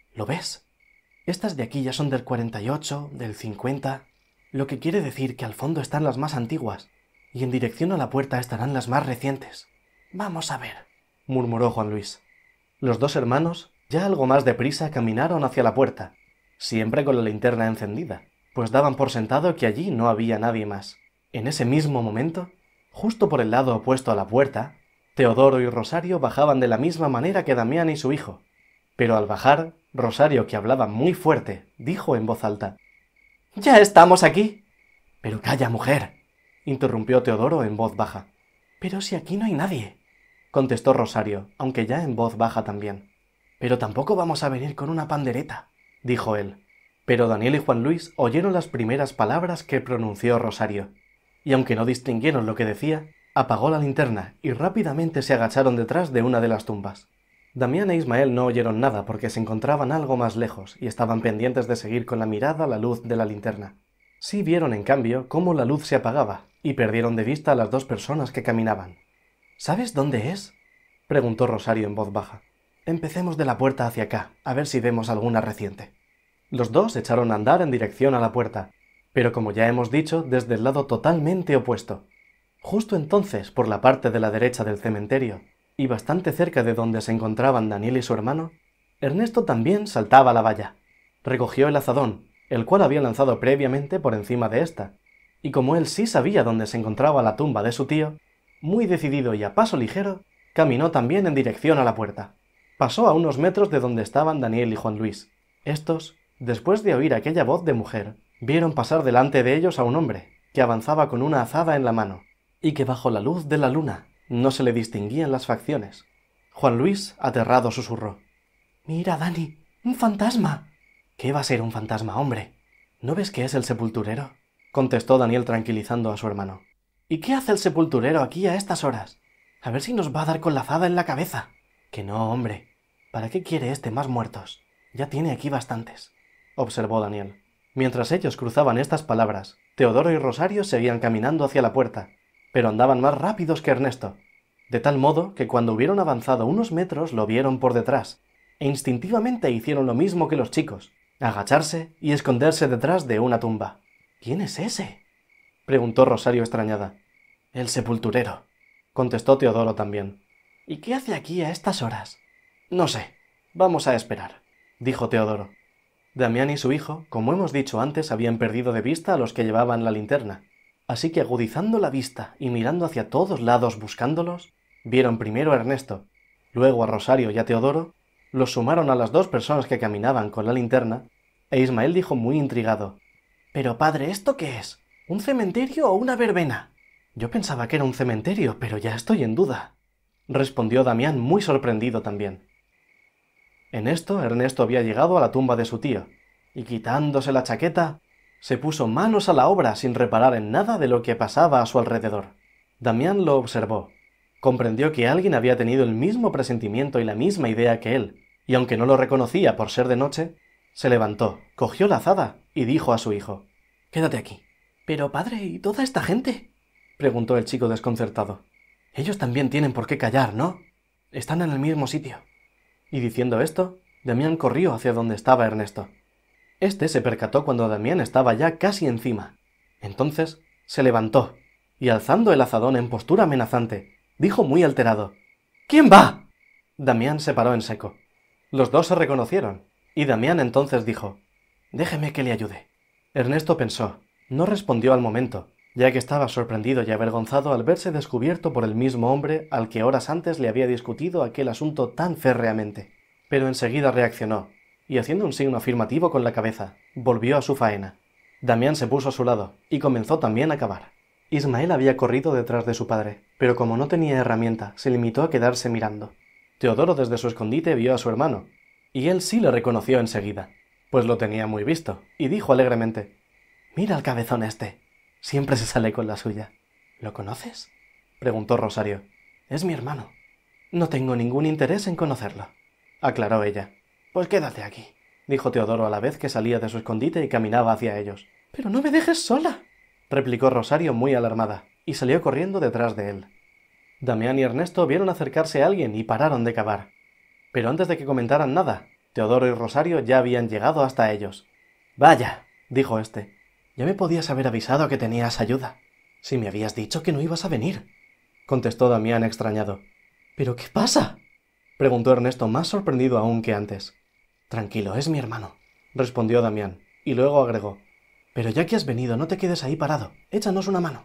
¿Lo ves? Estas de aquí ya son del 48, del 50, lo que quiere decir que al fondo están las más antiguas, y en dirección a la puerta estarán las más recientes. Vamos a ver, murmuró Juan Luis. Los dos hermanos, ya algo más deprisa, caminaron hacia la puerta, siempre con la linterna encendida, pues daban por sentado que allí no había nadie más. En ese mismo momento, justo por el lado opuesto a la puerta, Teodoro y Rosario bajaban de la misma manera que Damián y su hijo. Pero al bajar, Rosario, que hablaba muy fuerte, dijo en voz alta: «¡Ya estamos aquí!». «Pero calla, mujer», interrumpió Teodoro en voz baja. «Pero si aquí no hay nadie», contestó Rosario, aunque ya en voz baja también. «Pero tampoco vamos a venir con una pandereta», dijo él. Pero Daniel y Juan Luis oyeron las primeras palabras que pronunció Rosario, y aunque no distinguieron lo que decía, apagó la linterna y rápidamente se agacharon detrás de una de las tumbas. Damián e Ismael no oyeron nada porque se encontraban algo más lejos y estaban pendientes de seguir con la mirada la luz de la linterna. Sí vieron, en cambio, cómo la luz se apagaba y perdieron de vista a las dos personas que caminaban. «¿Sabes dónde es?», preguntó Rosario en voz baja. «Empecemos de la puerta hacia acá, a ver si vemos alguna reciente». Los dos echaron a andar en dirección a la puerta, pero como ya hemos dicho, desde el lado totalmente opuesto. Justo entonces, por la parte de la derecha del cementerio, y bastante cerca de donde se encontraban Daniel y su hermano, Ernesto también saltaba la valla. Recogió el azadón, el cual había lanzado previamente por encima de ésta, y como él sí sabía dónde se encontraba la tumba de su tío, muy decidido y a paso ligero, caminó también en dirección a la puerta. Pasó a unos metros de donde estaban Daniel y Juan Luis. Estos, después de oír aquella voz de mujer, vieron pasar delante de ellos a un hombre, que avanzaba con una azada en la mano, y que bajo la luz de la luna no se le distinguían las facciones. Juan Luis, aterrado, susurró: «Mira, Dani, un fantasma». «¿Qué va a ser un fantasma, hombre? ¿No ves que es el sepulturero?», contestó Daniel tranquilizando a su hermano. «¿Y qué hace el sepulturero aquí a estas horas? A ver si nos va a dar con la azada en la cabeza». «Que no, hombre. ¿Para qué quiere este más muertos? Ya tiene aquí bastantes», observó Daniel. Mientras ellos cruzaban estas palabras, Teodoro y Rosario seguían caminando hacia la puerta, pero andaban más rápidos que Ernesto, de tal modo que cuando hubieron avanzado unos metros lo vieron por detrás, e instintivamente hicieron lo mismo que los chicos, agacharse y esconderse detrás de una tumba. «¿Quién es ese?», preguntó Rosario extrañada. «El sepulturero», contestó Teodoro también. «¿Y qué hace aquí a estas horas?». «No sé. Vamos a esperar», dijo Teodoro. Damián y su hijo, como hemos dicho antes, habían perdido de vista a los que llevaban la linterna, así que agudizando la vista y mirando hacia todos lados buscándolos, vieron primero a Ernesto, luego a Rosario y a Teodoro, los sumaron a las dos personas que caminaban con la linterna, e Ismael dijo muy intrigado: «Pero padre, ¿esto qué es? ¿Un cementerio o una verbena?». «Yo pensaba que era un cementerio, pero ya estoy en duda», respondió Damián muy sorprendido también. En esto Ernesto había llegado a la tumba de su tío, y quitándose la chaqueta, se puso manos a la obra sin reparar en nada de lo que pasaba a su alrededor. Damián lo observó. Comprendió que alguien había tenido el mismo presentimiento y la misma idea que él, y aunque no lo reconocía por ser de noche, se levantó, cogió la azada y dijo a su hijo: «Quédate aquí». «Pero padre, ¿y toda esta gente?», preguntó el chico desconcertado. «Ellos también tienen por qué callar, ¿no? Están en el mismo sitio». Y diciendo esto, Damián corrió hacia donde estaba Ernesto. Este se percató cuando Damián estaba ya casi encima. Entonces se levantó, y alzando el azadón en postura amenazante, dijo muy alterado: «¿Quién va?». Damián se paró en seco. Los dos se reconocieron, y Damián entonces dijo: «Déjeme que le ayude». Ernesto pensó, no respondió al momento, ya que estaba sorprendido y avergonzado al verse descubierto por el mismo hombre al que horas antes le había discutido aquel asunto tan férreamente. Pero enseguida reaccionó, y haciendo un signo afirmativo con la cabeza, volvió a su faena. Damián se puso a su lado, y comenzó también a cavar. Ismael había corrido detrás de su padre, pero como no tenía herramienta, se limitó a quedarse mirando. Teodoro desde su escondite vio a su hermano, y él sí le reconoció enseguida, pues lo tenía muy visto, y dijo alegremente: «Mira al cabezón este. Siempre se sale con la suya». «¿Lo conoces?», preguntó Rosario. «Es mi hermano». «No tengo ningún interés en conocerlo», aclaró ella. «Pues quédate aquí», dijo Teodoro a la vez que salía de su escondite y caminaba hacia ellos. «Pero no me dejes sola», replicó Rosario muy alarmada, y salió corriendo detrás de él. Damián y Ernesto vieron acercarse a alguien y pararon de cavar. Pero antes de que comentaran nada, Teodoro y Rosario ya habían llegado hasta ellos. «Vaya», dijo este, «ya me podías haber avisado que tenías ayuda. Si me habías dicho que no ibas a venir», contestó Damián extrañado. «¿Pero qué pasa?», preguntó Ernesto más sorprendido aún que antes. «Tranquilo, es mi hermano», respondió Damián, y luego agregó: «Pero ya que has venido, no te quedes ahí parado, échanos una mano».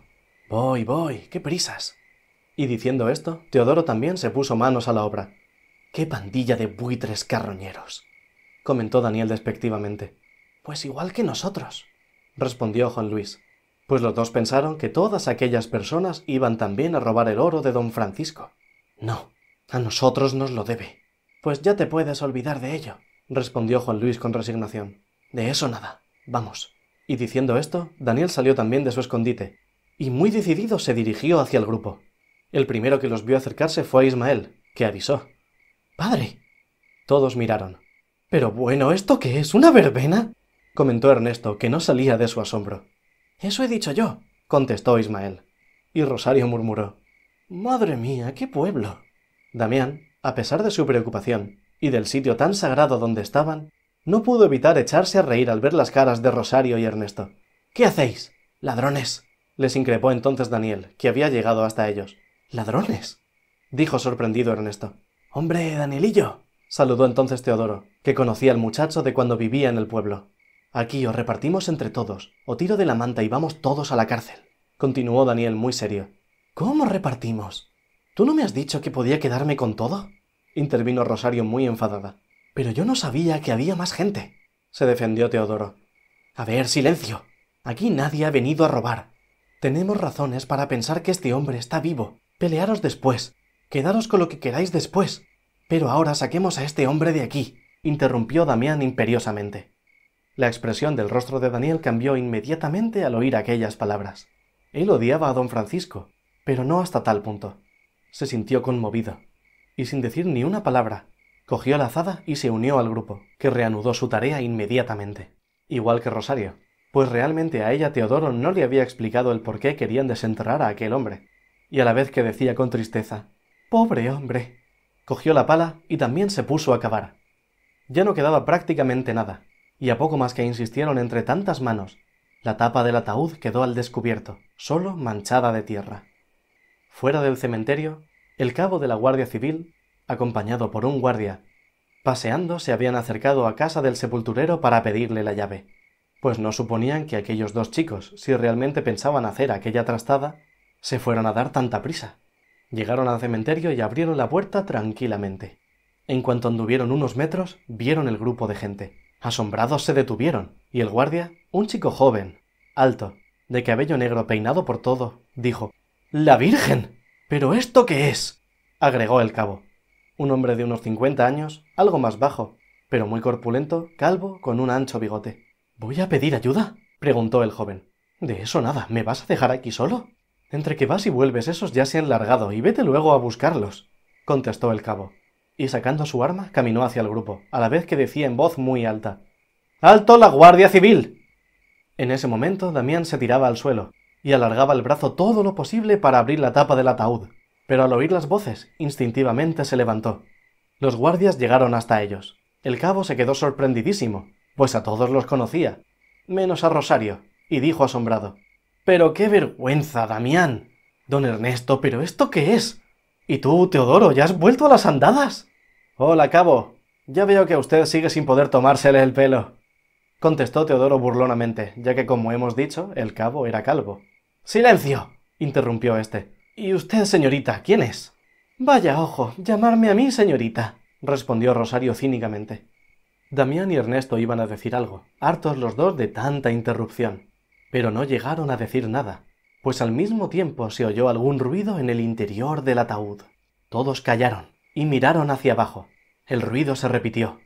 Voy, qué prisas». Y diciendo esto, Teodoro también se puso manos a la obra. «¡Qué pandilla de buitres carroñeros!», comentó Daniel despectivamente. «Pues igual que nosotros», respondió Juan Luis, pues los dos pensaron que todas aquellas personas iban también a robar el oro de don Francisco. «No, a nosotros nos lo debe». «Pues ya te puedes olvidar de ello», respondió Juan Luis con resignación. «De eso nada, vamos». Y diciendo esto, Daniel salió también de su escondite, y muy decidido se dirigió hacia el grupo. El primero que los vio acercarse fue Ismael, que avisó: «¡Padre!». Todos miraron. «Pero bueno, ¿esto qué es? ¿Una verbena?», comentó Ernesto, que no salía de su asombro. «Eso he dicho yo», contestó Ismael. Y Rosario murmuró: «Madre mía, qué pueblo». Damián, a pesar de su preocupación y del sitio tan sagrado donde estaban, no pudo evitar echarse a reír al ver las caras de Rosario y Ernesto. «¿Qué hacéis? ¡Ladrones!», les increpó entonces Daniel, que había llegado hasta ellos. «¿Ladrones?», dijo sorprendido Ernesto. «Hombre, Danielillo», saludó entonces Teodoro, que conocía al muchacho de cuando vivía en el pueblo. «Aquí os repartimos entre todos, o tiro de la manta y vamos todos a la cárcel», continuó Daniel muy serio. «¿Cómo repartimos? ¿Tú no me has dicho que podía quedarme con todo?», intervino Rosario muy enfadada. «Pero yo no sabía que había más gente», se defendió Teodoro. «A ver, silencio. Aquí nadie ha venido a robar. Tenemos razones para pensar que este hombre está vivo. Pelearos después. Quedaros con lo que queráis después. Pero ahora saquemos a este hombre de aquí», interrumpió Damián imperiosamente. La expresión del rostro de Daniel cambió inmediatamente al oír aquellas palabras. Él odiaba a don Francisco, pero no hasta tal punto. Se sintió conmovido, y sin decir ni una palabra, cogió la azada y se unió al grupo, que reanudó su tarea inmediatamente. Igual que Rosario, pues realmente a ella Teodoro no le había explicado el por qué querían desenterrar a aquel hombre, y a la vez que decía con tristeza: «¡Pobre hombre!», cogió la pala y también se puso a cavar. Ya no quedaba prácticamente nada, y a poco más que insistieron entre tantas manos, la tapa del ataúd quedó al descubierto, solo manchada de tierra. Fuera del cementerio, el cabo de la Guardia Civil, acompañado por un guardia, paseando, se habían acercado a casa del sepulturero para pedirle la llave, pues no suponían que aquellos dos chicos, si realmente pensaban hacer aquella trastada, se fueran a dar tanta prisa. Llegaron al cementerio y abrieron la puerta tranquilamente. En cuanto anduvieron unos metros, vieron el grupo de gente. Asombrados se detuvieron, y el guardia, un chico joven, alto, de cabello negro peinado por todo, dijo: «¡La Virgen! ¿Pero esto qué es?», agregó el cabo. Un hombre de unos 50 años, algo más bajo, pero muy corpulento, calvo, con un ancho bigote. «¿Voy a pedir ayuda?», preguntó el joven. «De eso nada, ¿me vas a dejar aquí solo? Entre que vas y vuelves esos ya se han largado y vete luego a buscarlos», contestó el cabo, y sacando su arma caminó hacia el grupo, a la vez que decía en voz muy alta: «¡Alto la Guardia Civil!». En ese momento Damián se tiraba al suelo y alargaba el brazo todo lo posible para abrir la tapa del ataúd, pero al oír las voces, instintivamente se levantó. Los guardias llegaron hasta ellos. El cabo se quedó sorprendidísimo, pues a todos los conocía, menos a Rosario, y dijo asombrado: «¡Pero qué vergüenza, Damián! Don Ernesto, ¿pero esto qué es? ¿Y tú, Teodoro, ya has vuelto a las andadas?». «Hola, cabo. Ya veo que usted sigue sin poder tomársele el pelo», contestó Teodoro burlonamente, ya que, como hemos dicho, el cabo era calvo. «¡Silencio!», interrumpió este. «¿Y usted, señorita, quién es?». «Vaya ojo, llamarme a mí señorita», respondió Rosario cínicamente. Damián y Ernesto iban a decir algo, hartos los dos de tanta interrupción, pero no llegaron a decir nada, pues al mismo tiempo se oyó algún ruido en el interior del ataúd. Todos callaron y miraron hacia abajo. El ruido se repitió.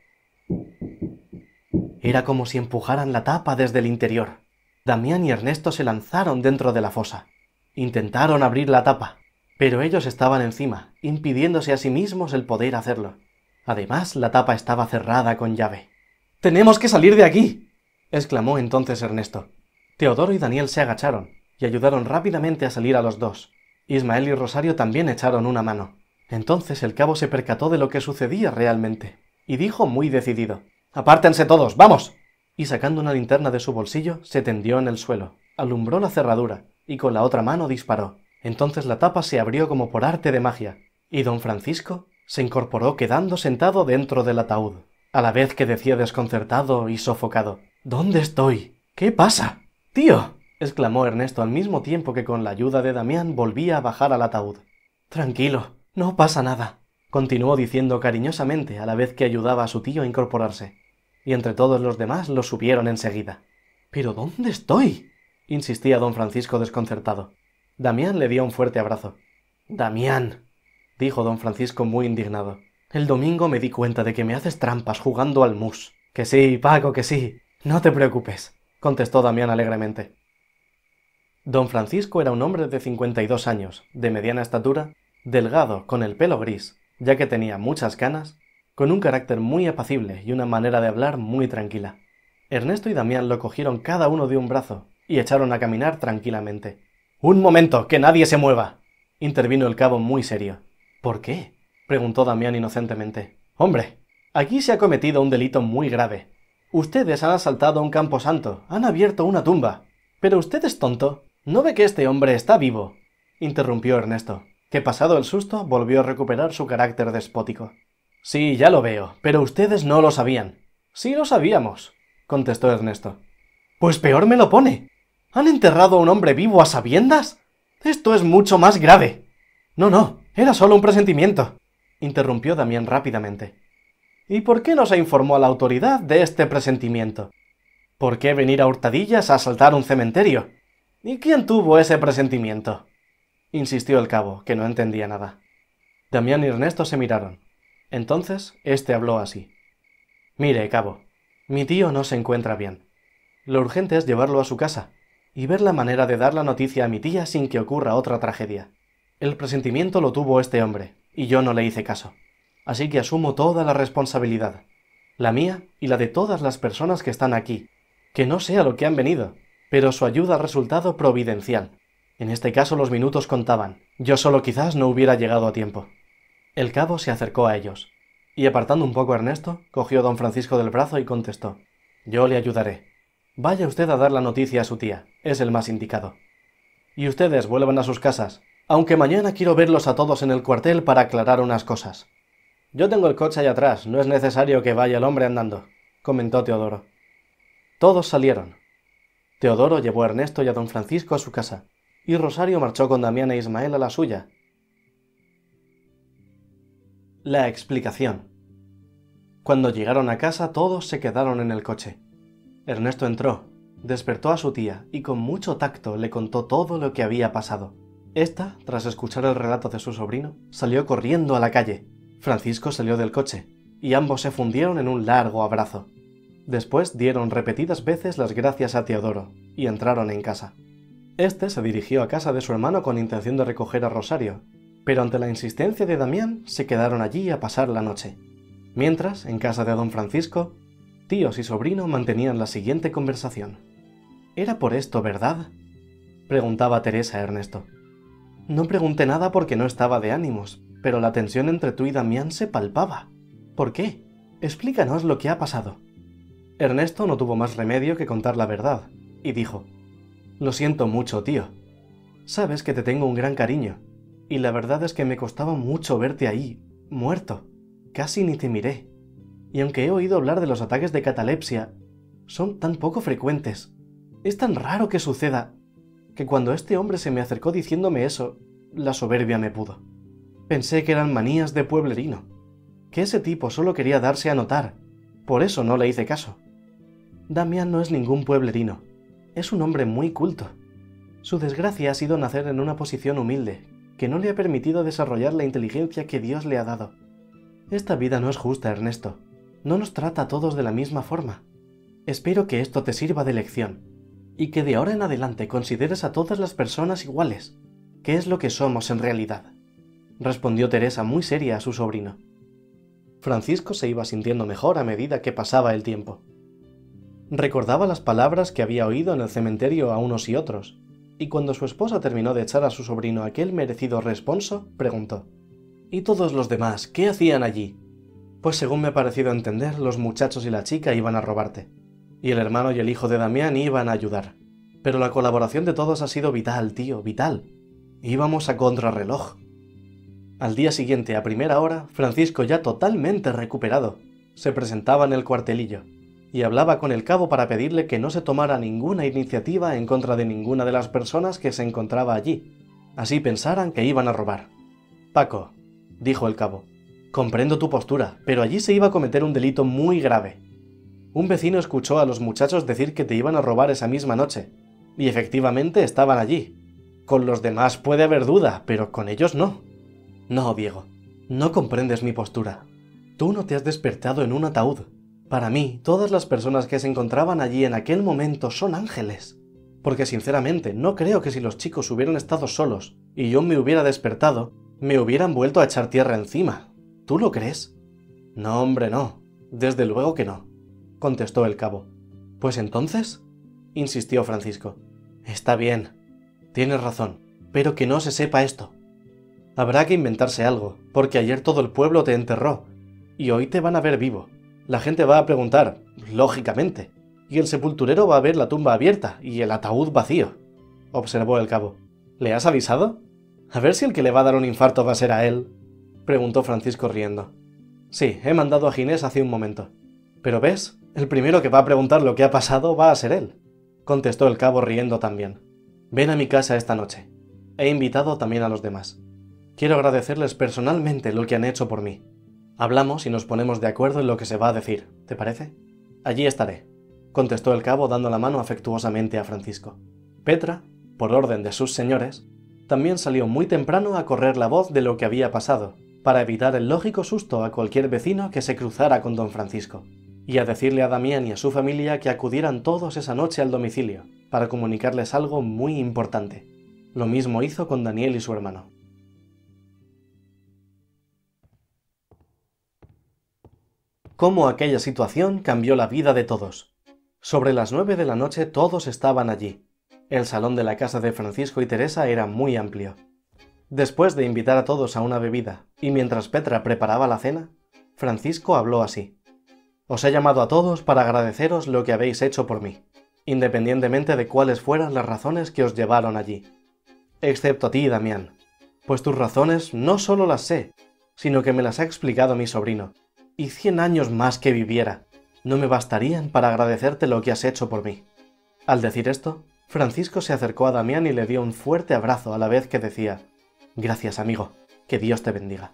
Era como si empujaran la tapa desde el interior. Damián y Ernesto se lanzaron dentro de la fosa. Intentaron abrir la tapa, pero ellos estaban encima, impidiéndose a sí mismos el poder hacerlo. Además, la tapa estaba cerrada con llave. «¡Tenemos que salir de aquí!», exclamó entonces Ernesto. Teodoro y Daniel se agacharon y ayudaron rápidamente a salir a los dos. Ismael y Rosario también echaron una mano. Entonces el cabo se percató de lo que sucedía realmente, y dijo muy decidido: «¡Apártense todos, vamos!». Y sacando una linterna de su bolsillo, se tendió en el suelo, alumbró la cerradura y con la otra mano disparó. Entonces la tapa se abrió como por arte de magia, y don Francisco se incorporó quedando sentado dentro del ataúd, a la vez que decía desconcertado y sofocado: «¿Dónde estoy? ¿Qué pasa? ¡Tío!», exclamó Ernesto al mismo tiempo que con la ayuda de Damián volvía a bajar al ataúd. «Tranquilo, no pasa nada», continuó diciendo cariñosamente a la vez que ayudaba a su tío a incorporarse, y entre todos los demás lo subieron enseguida. «¿Pero dónde estoy?», insistía don Francisco desconcertado. Damián le dio un fuerte abrazo. «Damián», dijo don Francisco muy indignado, «el domingo me di cuenta de que me haces trampas jugando al mus». «Que sí, Paco, que sí, no te preocupes», contestó Damián alegremente. Don Francisco era un hombre de 52 años, de mediana estatura, delgado, con el pelo gris, ya que tenía muchas canas, con un carácter muy apacible y una manera de hablar muy tranquila. Ernesto y Damián lo cogieron cada uno de un brazo y echaron a caminar tranquilamente. «Un momento, que nadie se mueva», intervino el cabo muy serio. «¿Por qué?», preguntó Damián inocentemente. «Hombre, aquí se ha cometido un delito muy grave. Ustedes han asaltado un camposanto, han abierto una tumba. Pero usted es tonto, ¿no ve que este hombre está vivo?», interrumpió Ernesto, que pasado el susto volvió a recuperar su carácter despótico. «Sí, ya lo veo, pero ustedes no lo sabían». «Sí lo sabíamos», contestó Ernesto. «Pues peor me lo pone. ¿Han enterrado a un hombre vivo a sabiendas? Esto es mucho más grave». «No, era solo un presentimiento», interrumpió Damián rápidamente. «¿Y por qué no se informó a la autoridad de este presentimiento? ¿Por qué venir a hurtadillas a asaltar un cementerio? ¿Y quién tuvo ese presentimiento?», insistió el cabo, que no entendía nada. Damián y Ernesto se miraron. Entonces éste habló así: «Mire, cabo, mi tío no se encuentra bien. Lo urgente es llevarlo a su casa y ver la manera de dar la noticia a mi tía sin que ocurra otra tragedia. El presentimiento lo tuvo este hombre, y yo no le hice caso. Así que asumo toda la responsabilidad, la mía y la de todas las personas que están aquí, que no sé a lo que han venido, pero su ayuda ha resultado providencial. En este caso los minutos contaban, yo solo quizás no hubiera llegado a tiempo». El cabo se acercó a ellos, y apartando un poco a Ernesto, cogió a don Francisco del brazo y contestó: «Yo le ayudaré. Vaya usted a dar la noticia a su tía, es el más indicado. Y ustedes vuelvan a sus casas, aunque mañana quiero verlos a todos en el cuartel para aclarar unas cosas». «Yo tengo el coche allá atrás, no es necesario que vaya el hombre andando», comentó Teodoro. Todos salieron. Teodoro llevó a Ernesto y a don Francisco a su casa, y Rosario marchó con Damián e Ismael a la suya. La explicación. Cuando llegaron a casa todos se quedaron en el coche. Ernesto entró, despertó a su tía y con mucho tacto le contó todo lo que había pasado. Esta, tras escuchar el relato de su sobrino, salió corriendo a la calle. Francisco salió del coche, y ambos se fundieron en un largo abrazo. Después dieron repetidas veces las gracias a Teodoro, y entraron en casa. Este se dirigió a casa de su hermano con intención de recoger a Rosario, pero ante la insistencia de Damián se quedaron allí a pasar la noche. Mientras, en casa de don Francisco, tíos y sobrino mantenían la siguiente conversación. «¿Era por esto, verdad?», preguntaba Teresa a Ernesto. «No pregunté nada porque no estaba de ánimos, pero la tensión entre tú y Damián se palpaba. ¿Por qué? Explícanos lo que ha pasado». Ernesto no tuvo más remedio que contar la verdad, y dijo: «Lo siento mucho, tío. Sabes que te tengo un gran cariño, y la verdad es que me costaba mucho verte ahí, muerto. Casi ni te miré. Y aunque he oído hablar de los ataques de catalepsia, son tan poco frecuentes. Es tan raro que suceda, que cuando este hombre se me acercó diciéndome eso, la soberbia me pudo. Pensé que eran manías de pueblerino, que ese tipo solo quería darse a notar, por eso no le hice caso. Damián no es ningún pueblerino, es un hombre muy culto. Su desgracia ha sido nacer en una posición humilde, que no le ha permitido desarrollar la inteligencia que Dios le ha dado. Esta vida no es justa, Ernesto. No nos trata a todos de la misma forma. Espero que esto te sirva de lección, y que de ahora en adelante consideres a todas las personas iguales, que es lo que somos en realidad», respondió Teresa muy seria a su sobrino. Francisco se iba sintiendo mejor a medida que pasaba el tiempo. Recordaba las palabras que había oído en el cementerio a unos y otros, y cuando su esposa terminó de echar a su sobrino aquel merecido responso, preguntó: «¿Y todos los demás qué hacían allí?». Pues según me ha parecido entender, los muchachos y la chica iban a robarte. Y el hermano y el hijo de Damián iban a ayudar. Pero la colaboración de todos ha sido vital, tío, vital. Íbamos a contrarreloj. Al día siguiente, a primera hora, Francisco, ya totalmente recuperado, se presentaba en el cuartelillo y hablaba con el cabo para pedirle que no se tomara ninguna iniciativa en contra de ninguna de las personas que se encontraba allí. Así pensaran que iban a robar. Paco, dijo el cabo, comprendo tu postura, pero allí se iba a cometer un delito muy grave. Un vecino escuchó a los muchachos decir que te iban a robar esa misma noche, y efectivamente estaban allí. Con los demás puede haber duda, pero con ellos no. No, Diego, no comprendes mi postura. Tú no te has despertado en un ataúd. Para mí, todas las personas que se encontraban allí en aquel momento son ángeles. Porque sinceramente, no creo que si los chicos hubieran estado solos y yo me hubiera despertado, me hubieran vuelto a echar tierra encima. ¿Tú lo crees? No, hombre, no. Desde luego que no, contestó el cabo. Pues entonces, insistió Francisco. Está bien, tienes razón, pero que no se sepa esto. Habrá que inventarse algo, porque ayer todo el pueblo te enterró, y hoy te van a ver vivo. La gente va a preguntar, lógicamente, y el sepulturero va a ver la tumba abierta y el ataúd vacío, observó el cabo. ¿Le has avisado? A ver si el que le va a dar un infarto va a ser a él, preguntó Francisco riendo. Sí, he mandado a Ginés hace un momento. Pero ves, el primero que va a preguntar lo que ha pasado va a ser él, contestó el cabo riendo también. Ven a mi casa esta noche. He invitado también a los demás. Quiero agradecerles personalmente lo que han hecho por mí. Hablamos y nos ponemos de acuerdo en lo que se va a decir, ¿te parece? Allí estaré, contestó el cabo dando la mano afectuosamente a Francisco. Petra, por orden de sus señores, también salió muy temprano a correr la voz de lo que había pasado, para evitar el lógico susto a cualquier vecino que se cruzara con don Francisco, y a decirle a Damián y a su familia que acudieran todos esa noche al domicilio, para comunicarles algo muy importante. Lo mismo hizo con Daniel y su hermano. Cómo aquella situación cambió la vida de todos. Sobre las 9 de la noche todos estaban allí. El salón de la casa de Francisco y Teresa era muy amplio. Después de invitar a todos a una bebida, y mientras Petra preparaba la cena, Francisco habló así. Os he llamado a todos para agradeceros lo que habéis hecho por mí, independientemente de cuáles fueran las razones que os llevaron allí. Excepto a ti, Damián, pues tus razones no solo las sé, sino que me las ha explicado mi sobrino, y 100 años más que viviera no me bastarían para agradecerte lo que has hecho por mí. Al decir esto, Francisco se acercó a Damián y le dio un fuerte abrazo a la vez que decía: Gracias, amigo, que Dios te bendiga.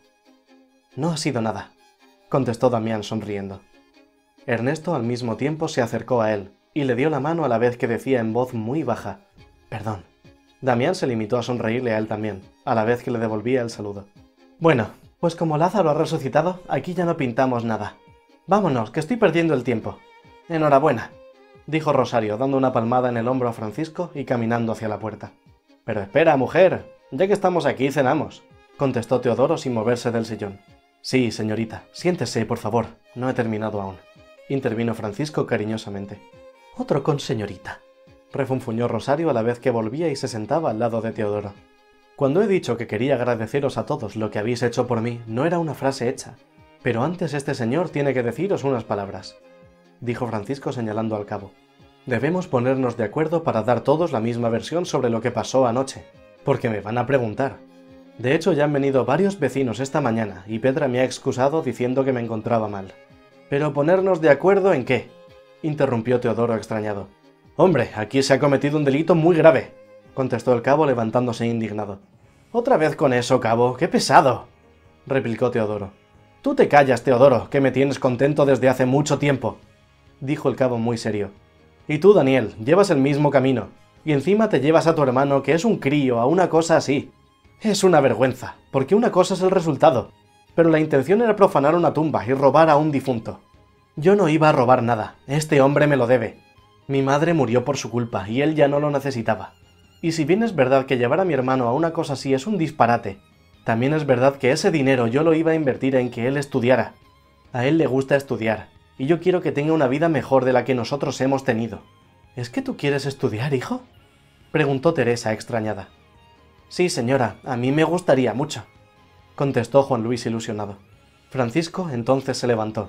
No ha sido nada, contestó Damián sonriendo. Ernesto al mismo tiempo se acercó a él y le dio la mano a la vez que decía en voz muy baja: Perdón. Damián se limitó a sonreírle a él también, a la vez que le devolvía el saludo. Bueno, pues como Lázaro ha resucitado, aquí ya no pintamos nada. Vámonos, que estoy perdiendo el tiempo. Enhorabuena, dijo Rosario, dando una palmada en el hombro a Francisco y caminando hacia la puerta. Pero espera, mujer, ya que estamos aquí cenamos, contestó Teodoro sin moverse del sillón. Sí, señorita, siéntese, por favor, no he terminado aún, intervino Francisco cariñosamente. Otro con señorita, refunfuñó Rosario a la vez que volvía y se sentaba al lado de Teodoro. Cuando he dicho que quería agradeceros a todos lo que habéis hecho por mí, no era una frase hecha, pero antes este señor tiene que deciros unas palabras, dijo Francisco señalando al cabo. Debemos ponernos de acuerdo para dar todos la misma versión sobre lo que pasó anoche, porque me van a preguntar. De hecho, ya han venido varios vecinos esta mañana y Petra me ha excusado diciendo que me encontraba mal. ¿Pero ponernos de acuerdo en qué?, interrumpió Teodoro extrañado. Hombre, aquí se ha cometido un delito muy grave, contestó el cabo levantándose indignado. Otra vez con eso, cabo, qué pesado, replicó Teodoro. Tú te callas, Teodoro, que me tienes contento desde hace mucho tiempo, dijo el cabo muy serio. Y tú, Daniel, llevas el mismo camino, y encima te llevas a tu hermano, que es un crío, a una cosa así. Es una vergüenza, porque una cosa es el resultado, pero la intención era profanar una tumba y robar a un difunto. Yo no iba a robar nada, este hombre me lo debe. Mi madre murió por su culpa, y él ya no lo necesitaba. Y si bien es verdad que llevar a mi hermano a una cosa así es un disparate, también es verdad que ese dinero yo lo iba a invertir en que él estudiara. A él le gusta estudiar, y yo quiero que tenga una vida mejor de la que nosotros hemos tenido. ¿Es que tú quieres estudiar, hijo?, preguntó Teresa extrañada. Sí, señora, a mí me gustaría mucho, contestó Juan Luis ilusionado. Francisco entonces se levantó.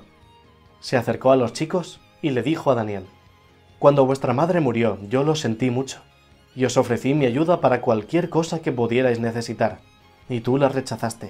Se acercó a los chicos y le dijo a Daniel: «Cuando vuestra madre murió, yo lo sentí mucho, y os ofrecí mi ayuda para cualquier cosa que pudierais necesitar, y tú la rechazaste.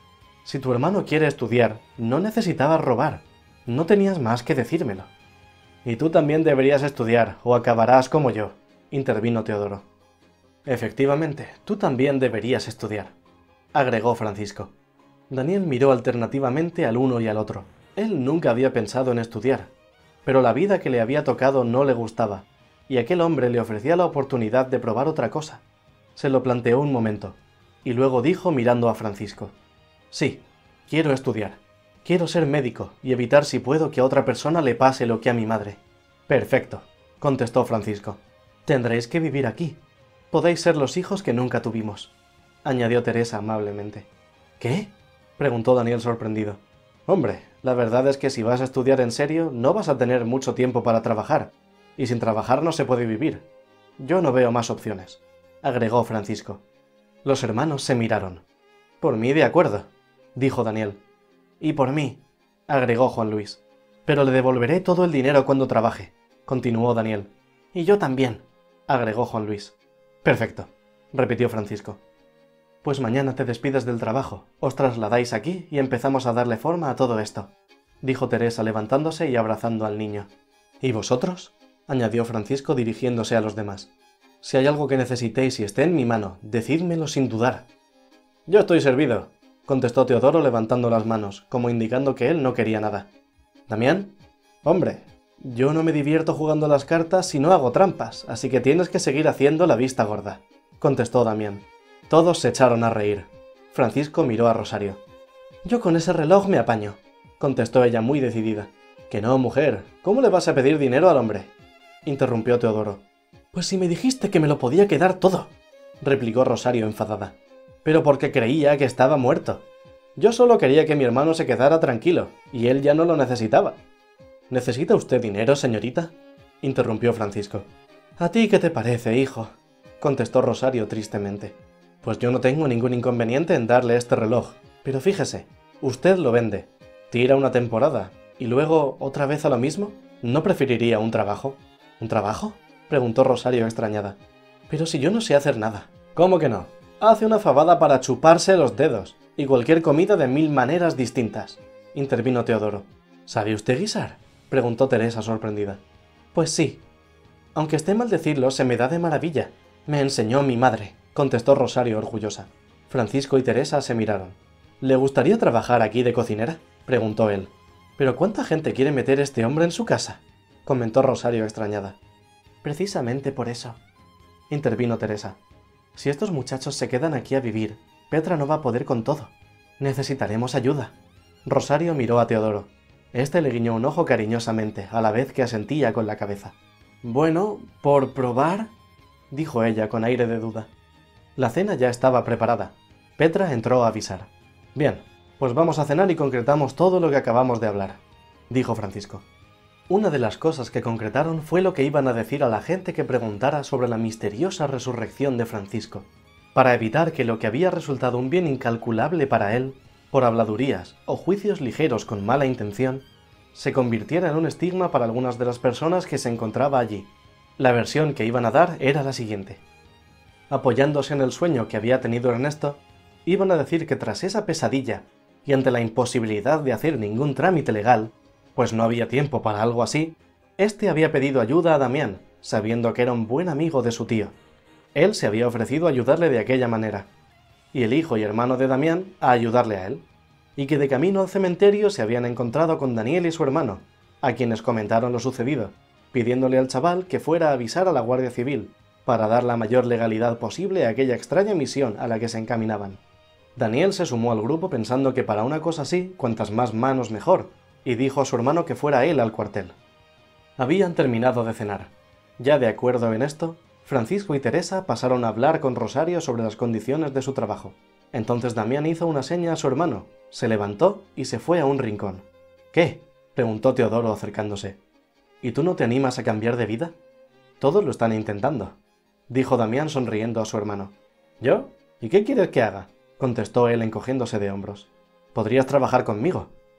Si tu hermano quiere estudiar, no necesitabas robar, no tenías más que decírmelo». «Y tú también deberías estudiar, o acabarás como yo», intervino Teodoro. «Efectivamente, tú también deberías estudiar», agregó Francisco. Daniel miró alternativamente al uno y al otro. Él nunca había pensado en estudiar, pero la vida que le había tocado no le gustaba, y aquel hombre le ofrecía la oportunidad de probar otra cosa. Se lo planteó un momento, y luego dijo mirando a Francisco: «Sí, quiero estudiar. Quiero ser médico y evitar si puedo que a otra persona le pase lo que a mi madre». «Perfecto», contestó Francisco. «Tendréis que vivir aquí. Podéis ser los hijos que nunca tuvimos», añadió Teresa amablemente. «¿Qué?», preguntó Daniel sorprendido. «Hombre, la verdad es que si vas a estudiar en serio, no vas a tener mucho tiempo para trabajar, y sin trabajar no se puede vivir. Yo no veo más opciones», agregó Francisco. Los hermanos se miraron. «Por mí de acuerdo», dijo Daniel. «Y por mí», agregó Juan Luis. «Pero le devolveré todo el dinero cuando trabaje», continuó Daniel. «Y yo también», agregó Juan Luis. «Perfecto», repitió Francisco. «Pues mañana te despides del trabajo, os trasladáis aquí y empezamos a darle forma a todo esto», dijo Teresa levantándose y abrazando al niño. «¿Y vosotros?», añadió Francisco dirigiéndose a los demás. «Si hay algo que necesitéis y esté en mi mano, decídmelo sin dudar». «Yo estoy servido», contestó Teodoro levantando las manos, como indicando que él no quería nada. «¿Damián?» «Hombre, yo no me divierto jugando a las cartas si no hago trampas, así que tienes que seguir haciendo la vista gorda», contestó Damián. Todos se echaron a reír. Francisco miró a Rosario. «Yo con ese reloj me apaño», contestó ella muy decidida. «Que no, mujer, ¿cómo le vas a pedir dinero al hombre?», interrumpió Teodoro. «Pues si me dijiste que me lo podía quedar todo», replicó Rosario enfadada. «Pero porque creía que estaba muerto. Yo solo quería que mi hermano se quedara tranquilo, y él ya no lo necesitaba». «¿Necesita usted dinero, señorita?», interrumpió Francisco. «¿A ti qué te parece, hijo?», contestó Rosario tristemente. «Pues yo no tengo ningún inconveniente en darle este reloj, pero fíjese, usted lo vende, tira una temporada, y luego otra vez a lo mismo. ¿No preferiría un trabajo?». «¿Un trabajo?», preguntó Rosario extrañada. «Pero si yo no sé hacer nada». «¿Cómo que no? Hace una fabada para chuparse los dedos, y cualquier comida de 1000 maneras distintas», intervino Teodoro. «¿Sabe usted guisar?», preguntó Teresa sorprendida. «Pues sí. Aunque esté mal decirlo, se me da de maravilla. Me enseñó mi madre», contestó Rosario orgullosa. Francisco y Teresa se miraron. «¿Le gustaría trabajar aquí de cocinera?», preguntó él. «¿Pero cuánta gente quiere meter este hombre en su casa?», comentó Rosario extrañada. «Precisamente por eso», intervino Teresa. «Si estos muchachos se quedan aquí a vivir, Petra no va a poder con todo. Necesitaremos ayuda». Rosario miró a Teodoro. Este le guiñó un ojo cariñosamente, a la vez que asentía con la cabeza. «Bueno, por probar», dijo ella con aire de duda. La cena ya estaba preparada. Petra entró a avisar. «Bien, pues vamos a cenar y concretamos todo lo que acabamos de hablar», dijo Francisco. Una de las cosas que concretaron fue lo que iban a decir a la gente que preguntara sobre la misteriosa resurrección de Francisco, para evitar que lo que había resultado un bien incalculable para él, por habladurías o juicios ligeros con mala intención, se convirtiera en un estigma para algunas de las personas que se encontraba allí. La versión que iban a dar era la siguiente. Apoyándose en el sueño que había tenido Ernesto, iban a decir que tras esa pesadilla, y ante la imposibilidad de hacer ningún trámite legal, pues no había tiempo para algo así, éste había pedido ayuda a Damián, sabiendo que era un buen amigo de su tío. Él se había ofrecido a ayudarle de aquella manera, y el hijo y hermano de Damián a ayudarle a él, y que de camino al cementerio se habían encontrado con Daniel y su hermano, a quienes comentaron lo sucedido, pidiéndole al chaval que fuera a avisar a la Guardia Civil, para dar la mayor legalidad posible a aquella extraña misión a la que se encaminaban. Daniel se sumó al grupo pensando que para una cosa así, cuantas más manos mejor, y dijo a su hermano que fuera él al cuartel. Habían terminado de cenar. Ya de acuerdo en esto, Francisco y Teresa pasaron a hablar con Rosario sobre las condiciones de su trabajo. Entonces Damián hizo una seña a su hermano, se levantó y se fue a un rincón. «¿Qué?», preguntó Teodoro acercándose. «¿Y tú no te animas a cambiar de vida?». «Todos lo están intentando», dijo Damián sonriendo a su hermano. «¿Yo? ¿Y qué quieres que haga?», contestó él encogiéndose de hombros. «Podrías trabajar conmigo.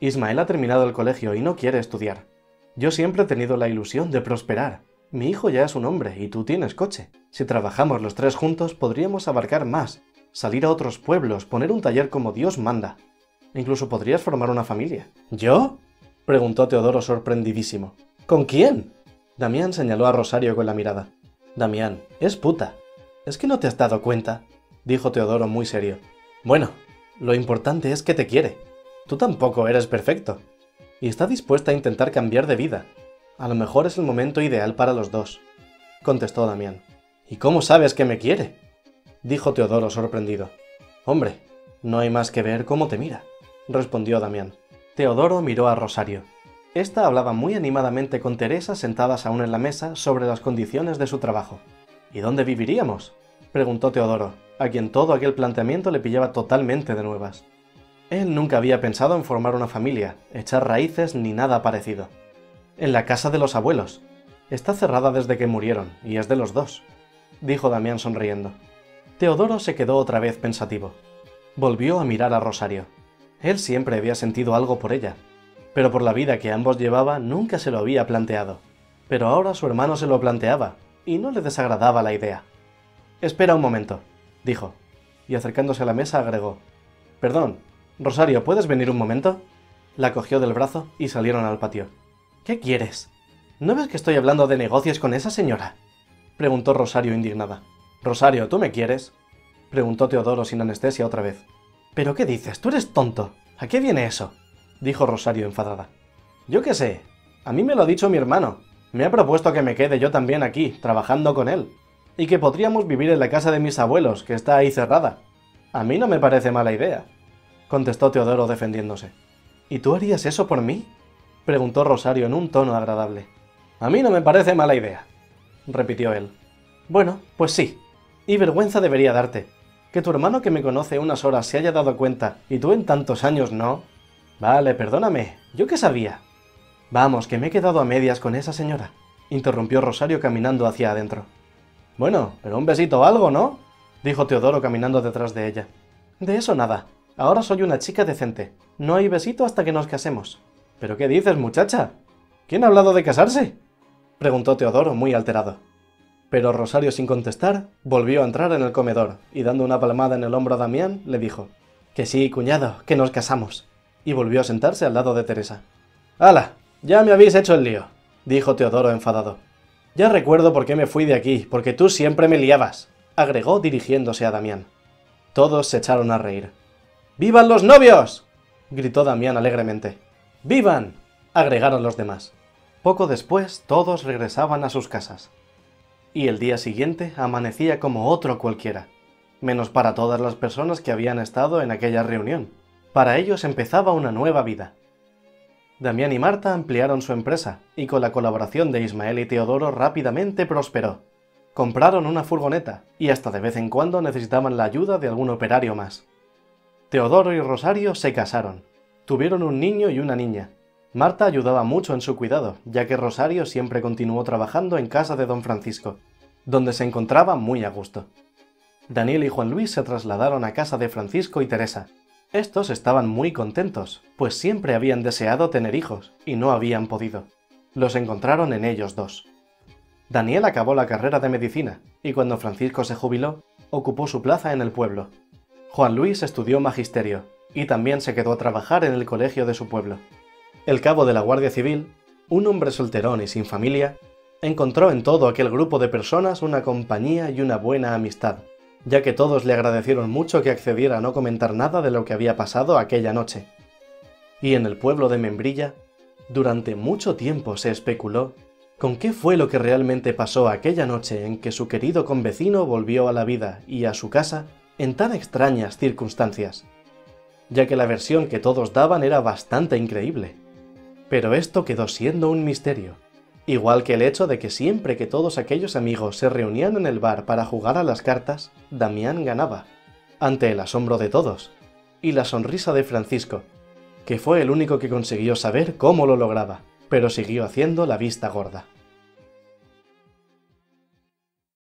Ismael ha terminado el colegio y no quiere estudiar. Yo siempre he tenido la ilusión de prosperar. Mi hijo ya es un hombre y tú tienes coche. Si trabajamos los tres juntos podríamos abarcar más, salir a otros pueblos, poner un taller como Dios manda. Incluso podrías formar una familia. ¿Yo?, preguntó Teodoro sorprendidísimo. ¿Con quién? Damián señaló a Rosario con la mirada. Damián, es puta. ¿Es que no te has dado cuenta?, dijo Teodoro muy serio. Bueno, lo importante es que te quiere. Tú tampoco eres perfecto. Y está dispuesta a intentar cambiar de vida. A lo mejor es el momento ideal para los dos, contestó Damián. ¿Y cómo sabes que me quiere?, dijo Teodoro sorprendido. Hombre, no hay más que ver cómo te mira, respondió Damián. Teodoro miró a Rosario. Esta hablaba muy animadamente con Teresa sentadas aún en la mesa sobre las condiciones de su trabajo. ¿Y dónde viviríamos?, preguntó Teodoro, a quien todo aquel planteamiento le pillaba totalmente de nuevas. Él nunca había pensado en formar una familia, echar raíces ni nada parecido. En la casa de los abuelos. Está cerrada desde que murieron, y es de los dos, dijo Damián sonriendo. Teodoro se quedó otra vez pensativo. Volvió a mirar a Rosario. Él siempre había sentido algo por ella, pero por la vida que ambos llevaban nunca se lo había planteado. Pero ahora su hermano se lo planteaba, y no le desagradaba la idea. «Espera un momento», dijo, y acercándose a la mesa agregó. «Perdón, Rosario, ¿puedes venir un momento?». La cogió del brazo y salieron al patio. «¿Qué quieres? ¿No ves que estoy hablando de negocios con esa señora?», preguntó Rosario indignada. «Rosario, ¿tú me quieres?», preguntó Teodoro sin anestesia otra vez. «¿Pero qué dices? ¡Tú eres tonto! ¿A qué viene eso?», dijo Rosario enfadada. «Yo qué sé. A mí me lo ha dicho mi hermano. Me ha propuesto que me quede yo también aquí, trabajando con él. Y que podríamos vivir en la casa de mis abuelos, que está ahí cerrada. A mí no me parece mala idea», contestó Teodoro defendiéndose. «¿Y tú harías eso por mí?», preguntó Rosario en un tono agradable. «A mí no me parece mala idea», repitió él. «Bueno, pues sí. Y vergüenza debería darte. Que tu hermano que me conoce unas horas se haya dado cuenta y tú en tantos años no. Vale, perdóname. ¿Yo qué sabía?». «Vamos, que me he quedado a medias con esa señora», interrumpió Rosario caminando hacia adentro. «Bueno, pero un besito o algo, ¿no?», dijo Teodoro caminando detrás de ella. «De eso nada. Ahora soy una chica decente. No hay besito hasta que nos casemos». «¿Pero qué dices, muchacha? ¿Quién ha hablado de casarse?», preguntó Teodoro muy alterado. Pero Rosario, sin contestar, volvió a entrar en el comedor y dando una palmada en el hombro a Damián, le dijo: «Que sí, cuñado, que nos casamos», y volvió a sentarse al lado de Teresa. «¡Hala! Ya me habéis hecho el lío», dijo Teodoro enfadado. «Ya recuerdo por qué me fui de aquí, porque tú siempre me liabas», agregó dirigiéndose a Damián. Todos se echaron a reír. «¡Vivan los novios!», gritó Damián alegremente. «¡Vivan!», agregaron los demás. Poco después todos regresaban a sus casas. Y el día siguiente amanecía como otro cualquiera, menos para todas las personas que habían estado en aquella reunión. Para ellos empezaba una nueva vida. Damián y Marta ampliaron su empresa, y con la colaboración de Ismael y Teodoro rápidamente prosperó. Compraron una furgoneta, y hasta de vez en cuando necesitaban la ayuda de algún operario más. Teodoro y Rosario se casaron. Tuvieron un niño y una niña. Marta ayudaba mucho en su cuidado, ya que Rosario siempre continuó trabajando en casa de don Francisco, donde se encontraba muy a gusto. Daniel y Juan Luis se trasladaron a casa de Francisco y Teresa. Estos estaban muy contentos, pues siempre habían deseado tener hijos, y no habían podido. Los encontraron en ellos dos. Daniel acabó la carrera de medicina, y cuando Francisco se jubiló, ocupó su plaza en el pueblo. Juan Luis estudió magisterio, y también se quedó a trabajar en el colegio de su pueblo. El cabo de la Guardia Civil, un hombre solterón y sin familia, encontró en todo aquel grupo de personas una compañía y una buena amistad, ya que todos le agradecieron mucho que accediera a no comentar nada de lo que había pasado aquella noche. Y en el pueblo de Membrilla, durante mucho tiempo se especuló con qué fue lo que realmente pasó aquella noche en que su querido convecino volvió a la vida y a su casa en tan extrañas circunstancias, ya que la versión que todos daban era bastante increíble. Pero esto quedó siendo un misterio, igual que el hecho de que siempre que todos aquellos amigos se reunían en el bar para jugar a las cartas, Damián ganaba, ante el asombro de todos, y la sonrisa de Francisco, que fue el único que consiguió saber cómo lo lograba, pero siguió haciendo la vista gorda.